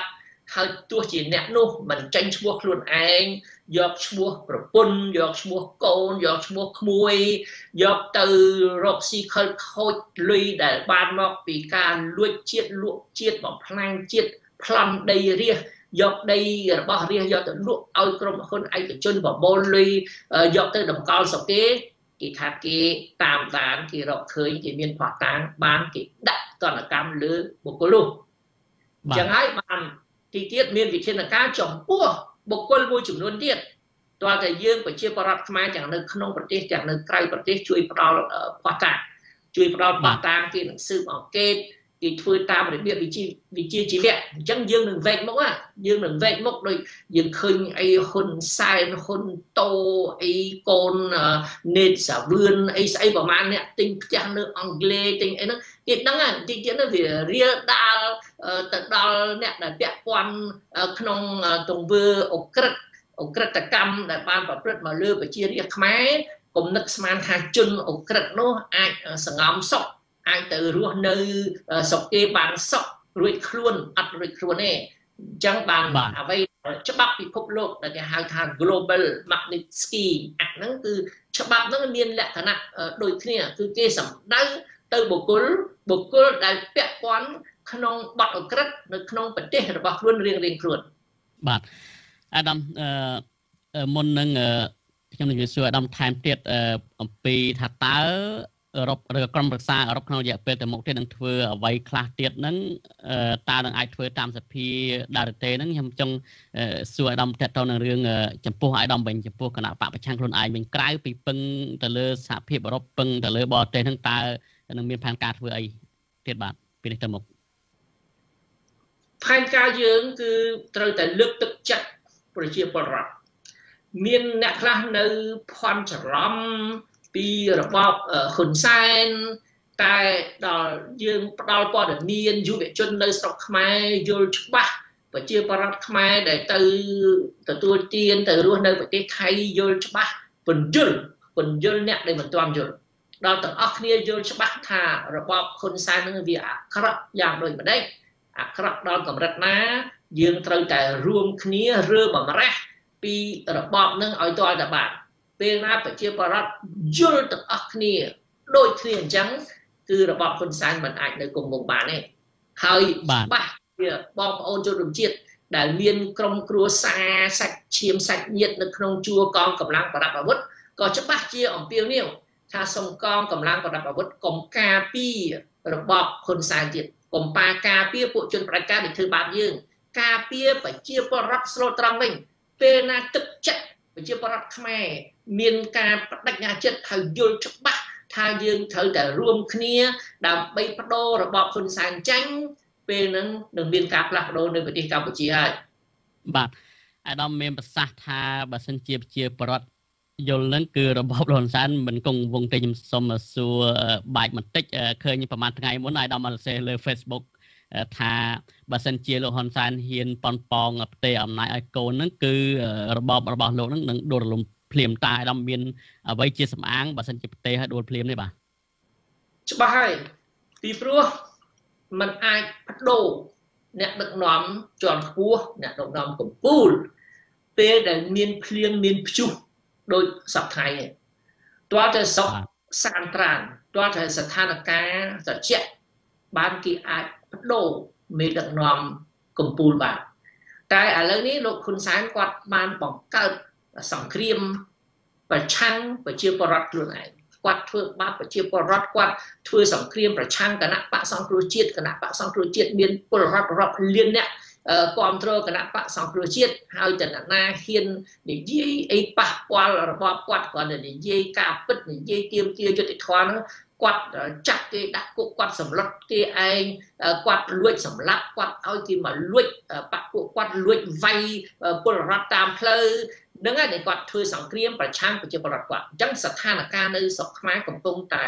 ហើយទោះជាអ្នកនោះមិនចាញ់ឈ្មោះខ្លួនឯងយកឈ្មោះប្រពន្ធយកឈ្មោះកូនយកឈ្មោះក្មួយយកទៅរកស៊ីខលខូចលុយដែលបានមកពីការលួចជាតិលក់ជាតិបំផ្លាញជាតិប្លន់ដីរាស្ត្រយកដីរបស់រាស្ត្រយកទៅលក់ឲ្យក្រុមហ៊ុនឯកជនបបូលលុយយកទៅតម្កល់ស្រុកគេថាគេតាមដានគេរកឃើញគេមានផាត់តាងបានគេដាក់ទណ្ឌកម្មលើបុគ្គលនោះចឹងហើយបានទីទៀតមានវិធានការចំពោះបុគ្គលមួយចំនួនទៀតតើតែយើងប្រជាពលរដ្ឋខ្មែរទាំងនៅក្នុងប្រទេសទាំងនៅក្រៅប្រទេសជួយផ្ដល់ផាត់តាងជួយផ្ដល់ផាត់តាងគេនឹងស៊ើបអង្កេតគេធ្វើតាមរបៀបវិជាជីវៈអញ្ចឹងយើងនឹងវែកមុខយើងនឹងវែកមុខដោយយើងឃើញអីហ៊ុនសែនហ៊ុនតូអីកូននេតសាវឿនអីស្អីប្រហែលអ្នកទិញផ្ទះនៅអង់គ្លេសទិញអីហ្នឹងគេដឹងហ្នឹងតិចទៀតនោះវារៀលដាល់ទៅដល់អ្នកដែលពាក់ព័ន្ធក្នុងទង្វើអក្រិតកម្មដែលបានប្រព្រឹត្តមកលើប្រជារាស្ត្រខ្មែរគំនិតស្មានថាជនអក្រិតនោះអាចសង្ងំសុខអាចទៅរស់នៅស្រុកគេបានសុខរួចខ្លួនអត់រួចខ្លួនទេអញ្ចឹងបានអ្វីច្បាប់ពិភពលោកដែលគេហៅថា Global Magnitsky Act ហ្នឹងគឺច្បាប់ហ្នឹងមានលក្ខណៈដូចគ្នាគឺគេសម្ដៅទៅបុគ្គលដែលពាក់ព័ន្ធក្នុងបទអក្រិតនៅក្នុងប្រទេសរបស់ខ្លួនរៀងខ្លួនបាទអាដាមមុននឹងខ្ញុំនឹងសួរអាដាមថែមទៀតអំពីថាតើអឺរ៉ុបឬក្រុមប្រឹក្សាអឺរ៉ុបក្នុងរយៈពេលទៅមុខទៀតនឹងធ្វើអ្វីខ្លះទៀតហ្នឹងតើនឹងអាចធ្វើតាមសភាដែរទេហ្នឹងខ្ញុំចង់សួរអាដាមតទៅនឹងរឿងចំពោះអាដាមវិញចំពោះគណៈបកប្រឆាំងខ្លួនឯងវិញក្រៅពីពឹងទៅលើសហភាពអឺរ៉ុបពឹងទៅលើបរទេសហ្នឹងតើនឹងមានផែនការធ្វើអីទៀតបាទពីនេះទៅមុខផែនការយើងគឺត្រូវតែលើកទឹកចិត្តប្រជាពលរដ្ឋមានអ្នកខ្លះនៅភ័ន្តច្រឡំពីរបបហ៊ុនសែនតែដល់យើងផ្ដល់ព័ត៌មានយុវជននៅស្រុកខ្មែរយល់ច្បាស់ប្រជាពលរដ្ឋខ្មែរដែលទៅទទួលទានទៅរស់នៅប្រទេសថៃយល់ច្បាស់ពន្យល់អ្នកដែលមិនទាន់យល់ដល់ទាំងអស់គ្នាយល់ច្បាស់ថារបបហ៊ុនសែននឹងវាអាក្រក់យ៉ាងដូចម្ដេចអាក្រក់ដល់កម្រិតណាយើងត្រូវតែរួមគ្នារើបំរាស់ពីរបបនឹងឲ្យទាល់តែបានពេលណាប្រជាពលរដ្ឋយល់ទាំងអស់គ្នាដូចគ្នាអញ្ចឹងគឺរបបហ៊ុនសែនមិនអាចនៅគង់វង្សបានទេហើយច្បាស់ជាបងប្អូនជនរួមជាតិដែលមានក្រុមគ្រួសារសាច់ឈាមសាច់ញាតិនៅក្នុងជួរកងកម្លាំងប្រដាប់អាវុធក៏ច្បាស់ជាអំពាវនាវថាសូមកងកម្លាំងប្រដាប់អាវុធកុំការពាររបបហ៊ុនសែនទៀតកុំប៉ាការពារពួកជនផ្ដាច់ការដែលធ្វើបាបយើងការពារប្រជាពលរដ្ឋស្លូតត្រង់វិញពេលណាទឹកចិត្តប្រជាពលរដ្ឋខ្មែរមានការបដិញ្ញាចិត្តហើយយល់ច្បាស់ថាយើងត្រូវតែរួមគ្នាដើម្បីបដូររបបហ៊ុនសែនចាញ់ពេលហ្នឹងនឹងមានការផ្លាស់ប្ដូរនៅប្រទេសកម្ពុជាហើយបាទអាដាមមានប្រសាសន៍ថាបើសិនជាប្រជាពលរដ្ឋយល់ហ្នឹងគឺរបបហ៊ុនសែនមិនគង់វង្សទេខ្ញុំសូមសួរបាច់បន្តិចឃើញប្រហែលថ្ងៃមុនអាដាមបានសរសេរលើ Facebook ថាបើសិនជាលោកហ៊ុនសែនហ៊ានប៉ុនប៉ងផ្ទេរអំណាចឲ្យកូនហ្នឹងគឺរបបរបស់លោកហ្នឹងនឹងដួលរលំភ្លាមតាអាដាមមានអ្វីជាសំអាងបើសិនជាផ្ទេរឲ្យដួលភ្លាមទេបាទច្បាស់ហើយពីព្រោះมันអាចបដូរអ្នកដឹកនាំជាន់ខ្ពស់អ្នកដឹកនាំកម្ពុជាពេលដែលមានភ្លៀងមានព្យុះដោយសប្តាហ៍នេះតើតែសុខសានត្រានតើតែស្ថានភាពត្រជាក់បានគេអាចបដូរមេដឹកនាំកម្ពុជាបានតែឥឡូវនេះលោកហ៊ុនសែនគាត់បានបង្កើតសង្គ្រាមប្រឆាំងប្រជាពលរដ្ឋខ្លួនឯងគាត់ធ្វើបាបប្រជាពលរដ្ឋគាត់ធ្វើសង្គ្រាមប្រឆាំងគណៈបកសង្គ្រោះជាតិមានពលរដ្ឋរាប់លានអ្នកគ្រប់គ្រងគណៈបកសង្គ្រោះជាតិហើយតើណាហ៊ាននិយាយអីប៉ះពាល់របបគាត់គាត់និយាយការពិតនិយាយទាមទារយុត្តិធម៌គាត់ចាប់គេដាក់គុកគាត់សម្លុតគេឯងគាត់លួចសម្លាប់គាត់ឲ្យគេមកលួចបកពួកគាត់លួចវាយពលរដ្ឋតាមផ្លូវហ្នឹងហើយគាត់ធ្វើសង្គ្រាមប្រឆាំងប្រជាពលរដ្ឋគាត់អញ្ចឹងស្ថានភាពនៅស្រុកខ្មែរកំពុងតែ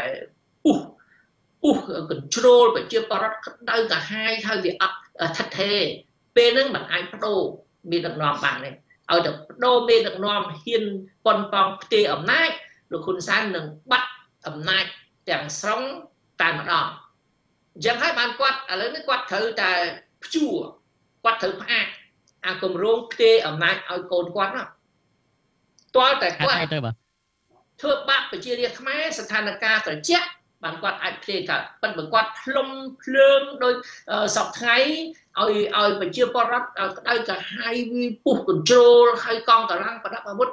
control ប្រជាពលរដ្ឋក្តៅកាហាយហើយវាអត់ថិតថេរពេលហ្នឹងមិនអាចបដូរមេដឹកនាំបានទេឲ្យតែបដូរមេដឹកនាំហ៊ានប៉ុនប៉ងផ្ទេរអំណាចលោកហ៊ុនសែននឹងបាត់អំណាចទាំងស្រុងតែម្ដងអញ្ចឹងហើយបានគាត់ឥឡូវនេះគាត់ត្រូវតែព្យួរគាត់ត្រូវផ្អាក cùng rong kê ở này ở cồn quát đó toa tại quát thưa bạn phải chia riêng máy sẵn thàn ca phải chết bạn quát ai kê cả bạn bởi quát lông lương đôi sọc thái ơi phải chia qua rắc đây cả hai push control hai con cả răng và đắp vào bút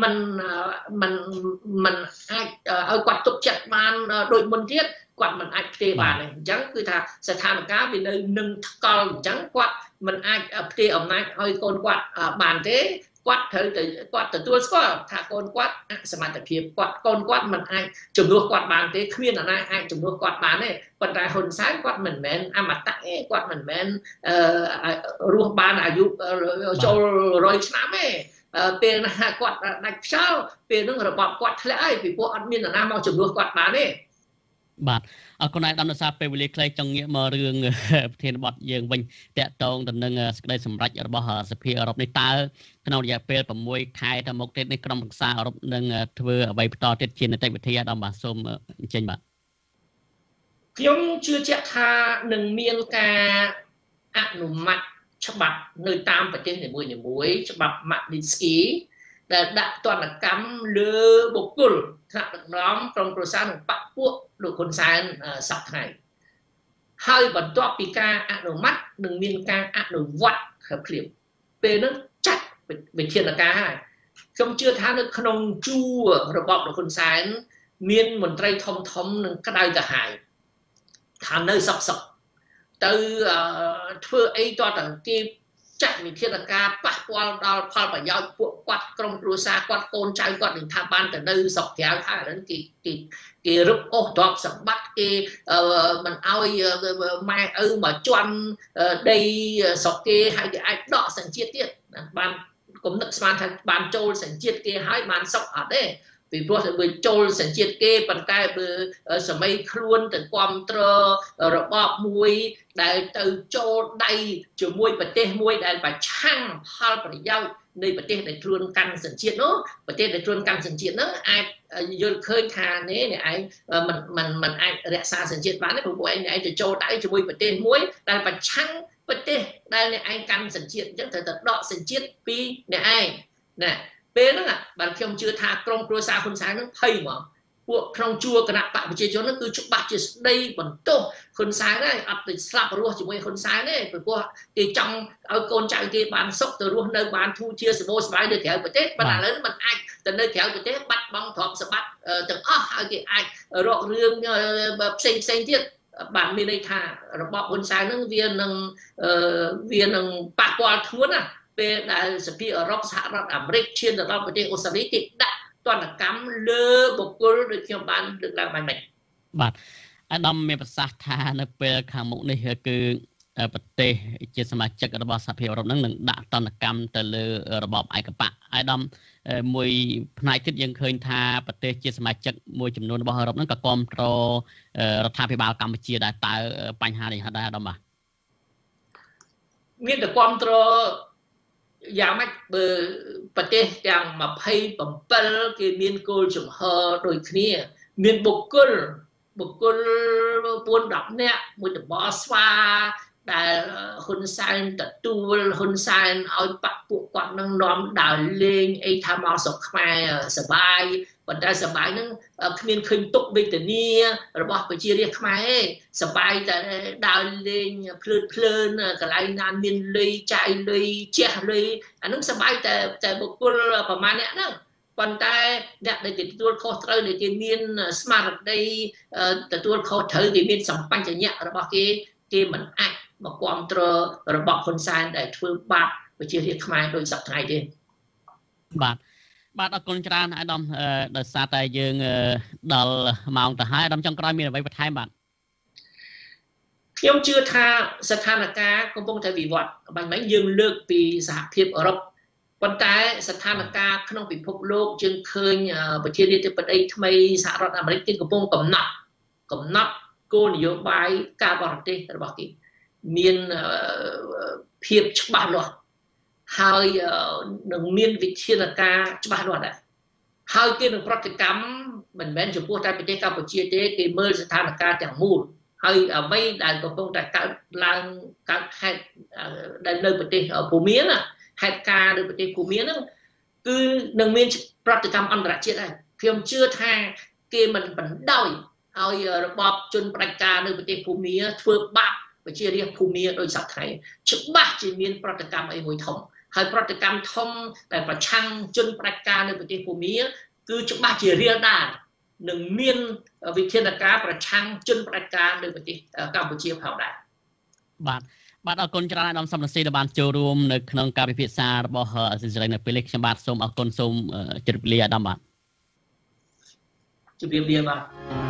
mình ai quát tục chặt man đội môn thiết quạt mình ai kê bà này chẳng cứ thà sẽ thà cá vì nơi nâng con chẳng quạt mình ai kê ở này ơi con quạt bàn thế quạt thời quạt từ tôi có thà con quạt sẽ mà tập hiệp quạt con quạt mình ai chụp đua quạt bàn thế khuyên ở này ai chụp đua quạt bàn này còn tại hồn sáng quạt mình men mặt tắc quạt mình men ruột bàn à dụ cho rồi sáng ấy tiền quạt đặt sao tiền nó rồi bọt quạt lẽ vìពួកអត់មាននរណាមកជំនួសគាត់បានទេបាទអរគុណឯកឧត្តមសាពេលវេលាខ្លីចង់ងាកមករឿងប្រធានបទយើងវិញតកតងទៅនឹងសេចក្តីសម្រេចរបស់សភាអឺរ៉ុបនេះតើក្នុងរយៈពេល6ខែទៅមុខទៀតនេះក្រុមប្រឹក្សាអឺរ៉ុបនឹងធ្វើអ្វីបន្តទៀតជានីតិវិធីអាដាមបាទសូមអញ្ជើញបាទខ្ញុំជឿជាក់ថានឹងមានការអនុម័តច្បាប់នៅតាមប្រទេសនីមួយៗច្បាប់ Magnitsky ដែលដាក់ទណ្ឌកម្មលើបុគ្គលថ្នាក់ដឹកនាំក្រុមប្រឹក្សានិងបកពួកលោកហ៊ុនសែនសប្តាហ៍ហើយបន្ទាប់ពីការអនុម័តនឹងមានការអនុវត្តភ្លាមពេលនោះចាត់វិធានការហើយខ្ញុំជឿថានៅក្នុងជួររបបលោកហ៊ុនសែនមានមន្ត្រីធំនឹងក្តៅក្រហាយថានៅសក់ទៅធ្វើអីតើគេចាត់វិធានការប៉ះពាល់ដល់ផលប្រយោជន៍ពួកគាត់ក្រុមគ្រួសារគាត់កូនចៅគាត់នឹងថាបានទៅនៅស្រុកក្រៅហើយឥឡូវគេរឹបអូសទ្រព្យសម្បត្តិគេមិនអោយម៉ែឪមកជន់ដីស្រុកគេហើយគេអាចដកសញ្ជាតិទៀតបានគុំនឹកស្មានថាបានចូលសញ្ជាតិគេហើយបានសុខអត់ទេពីព្រោះតែបើចូលសញ្ជាតិគេប៉ុន្តែបើសម័យខ្លួនទៅគ្រប់គ្រងរបបមួយដែលទៅចូលដៃជាមួយប្រទេសមួយដែលប្រឆាំងផលប្រយោជន៍នៃប្រទេសដែលខ្លួនកាន់សញ្ជាតិនោះប្រទេសដែលខ្លួនកាន់សញ្ជាតិនោះអាចយល់ឃើញថានេះឯងមិនអាចរក្សាសញ្ជាតិបានទេព្រោះពួកឯងទៅចូលដៃជាមួយប្រទេសមួយដែលប្រឆាំងប្រទេសដែលអ្នកឯងកាន់សញ្ជាតិអញ្ចឹងត្រូវតែដកសញ្ជាតិពីអ្នកឯងណាពេលហ្នឹងបាទខ្ញុំជឿថាក្រុមគ្រួសារហ៊ុនសែនហ្នឹងភ័យហ្មងពួកក្នុងជួរគណៈបកប្រជាជនហ្នឹងគឺច្បាស់ជាស្ដីបន្ទោសហ៊ុនសែនហើយអត់ទៅស្លាប់រស់ជាមួយហ៊ុនសែនទេព្រោះគេចង់ឲ្យកូនចៅគេបានសុខទៅរស់នៅបានធូរជាសបោសបាយនៅក្រៅប្រទេសប៉ុន្តែឥឡូវมันអាចទៅនៅក្រៅប្រទេសបាត់បង់ទ្រព្យសម្បត្តិទាំងអស់ហើយគេអាចរករឿងផ្សេងទៀតបាទមានន័យថារបបហ៊ុនសែនហ្នឹងវានឹងប៉ះពាល់ធ្ងន់ណាពេលដែលសភាអឺរ៉ុបសហរដ្ឋអាមេរិកឈានទៅដល់ប្រទេសអូស្ត្រាលីគេដាក់ទណ្ឌកម្មលើបុគ្គលដូចខ្ញុំបានលើកឡើងបាញ់មិញបាទអាដាមមានប្រសាសន៍ថានៅពេលខាងមុខនេះគឺប្រទេសជាសមាជិករបស់សហភាពអឺរ៉ុបនឹងដាក់ទណ្ឌកម្មទៅលើរបបឯកបកអាដាមមួយផ្នែកទៀតយើងឃើញថាប្រទេសជាសមាជិកមួយចំនួនរបស់អឺរ៉ុបនឹងក៏គ្រប់គ្រងរដ្ឋាភិបាលកម្ពុជាដែរតើបញ្ហានេះដែរអាដាមបាទមានតែគ្រប់គ្រងយ៉ាងម៉េចបើប្រទេសទាំង27គេមានគោលជំហរដូចគ្នាមានបុគ្គល4-10នាក់មួយតំបន់ស្វាដែលហ៊ុនសែនទទួលហ៊ុនសែនឲ្យបកពួកគាត់នឹងនាំដើរលេងអីថាមកស្រុកខ្មែរសបាយប៉ុន្តែសបាយនឹងគ្មានឃើញទុកវេទនារបស់ប្រជារាស្ត្រខ្មែរទេសបាយតែដើរលេងភ្លើនកន្លែងណាមានលុយចាយលុយជះលុយអានឹងសបាយតែបុគ្គលប្រមាណអ្នកហ្នឹងប៉ុន្តែអ្នកដែលទទួលខុសត្រូវដែលគេមានស្មារតីទទួលខុសត្រូវគេមានសម្បញ្ញៈរបស់គេមិនអាចមកគ្រប់គ្រងរបបហ៊ុនសែនដែលធ្វើបាបប្រជារាស្ត្រខ្មែរដោយសពថ្ងៃទេបាទអរគុណច្រើនអាដាមដោយសារតែយើងដល់ម៉ោងទៅហើយអាដាមចុងក្រោយមានអ្វីបន្ថែមបាទខ្ញុំជឿថាស្ថានភាពកំពុងតែវិវត្តបាញ់មិញយើងលើកពីសហភាពអឺរ៉ុបប៉ុន្តែស្ថានភាពក្នុងពិភពលោកយើងឃើញប្រធានាធិបតីថ្មីសហរដ្ឋអាមេរិកគេកំពុងកំណត់គោលនយោបាយការបរទេសរបស់គេមានភាពច្បាស់លាស់ហើយនឹងមានវិធានការច្បាស់លាស់ដែរហើយគេនឹងប្រតិកម្មមិនមែនចំពោះតែប្រទេសកម្ពុជាទេគេមើលស្ថានភាពទាំងមូលហើយអ្វីដែលកំពុងតែកើតឡើងកើតហេតុដែលនៅប្រទេសភូមាហេតុការណ៍នៅប្រទេសភូមាហ្នឹងគឺនឹងមានប្រតិកម្មអន្តរជាតិហើយខ្ញុំជឿថាគេមិនបណ្ដោយឲ្យរបបជនផ្ដាច់ការនៅប្រទេសភូមាធ្វើបាបប្រជារាស្ត្រភូមាដោយសពថ្ងៃច្បាស់ជាមានប្រតិកម្មអីមួយធំហើយប្រតិកម្មធំដែលប្រឆាំងជនផ្ដាច់ការនៅប្រទេសភូមាគឺច្បាស់ជារៀលដាលនឹងមានវិធានការប្រឆាំងជនផ្ដាច់ការនៅប្រទេសកម្ពុជាផងដែរបាទអរគុណច្រើនអាដាមសំរងស៊ីដែលបានចូលរួមនៅក្នុងការពិភាក្សារបស់អសិរ័យនៅពេលនេះខ្ញុំបាទសូមអរគុណសូមជម្រាបលាអាដាមបាទជម្រាបលាបាទ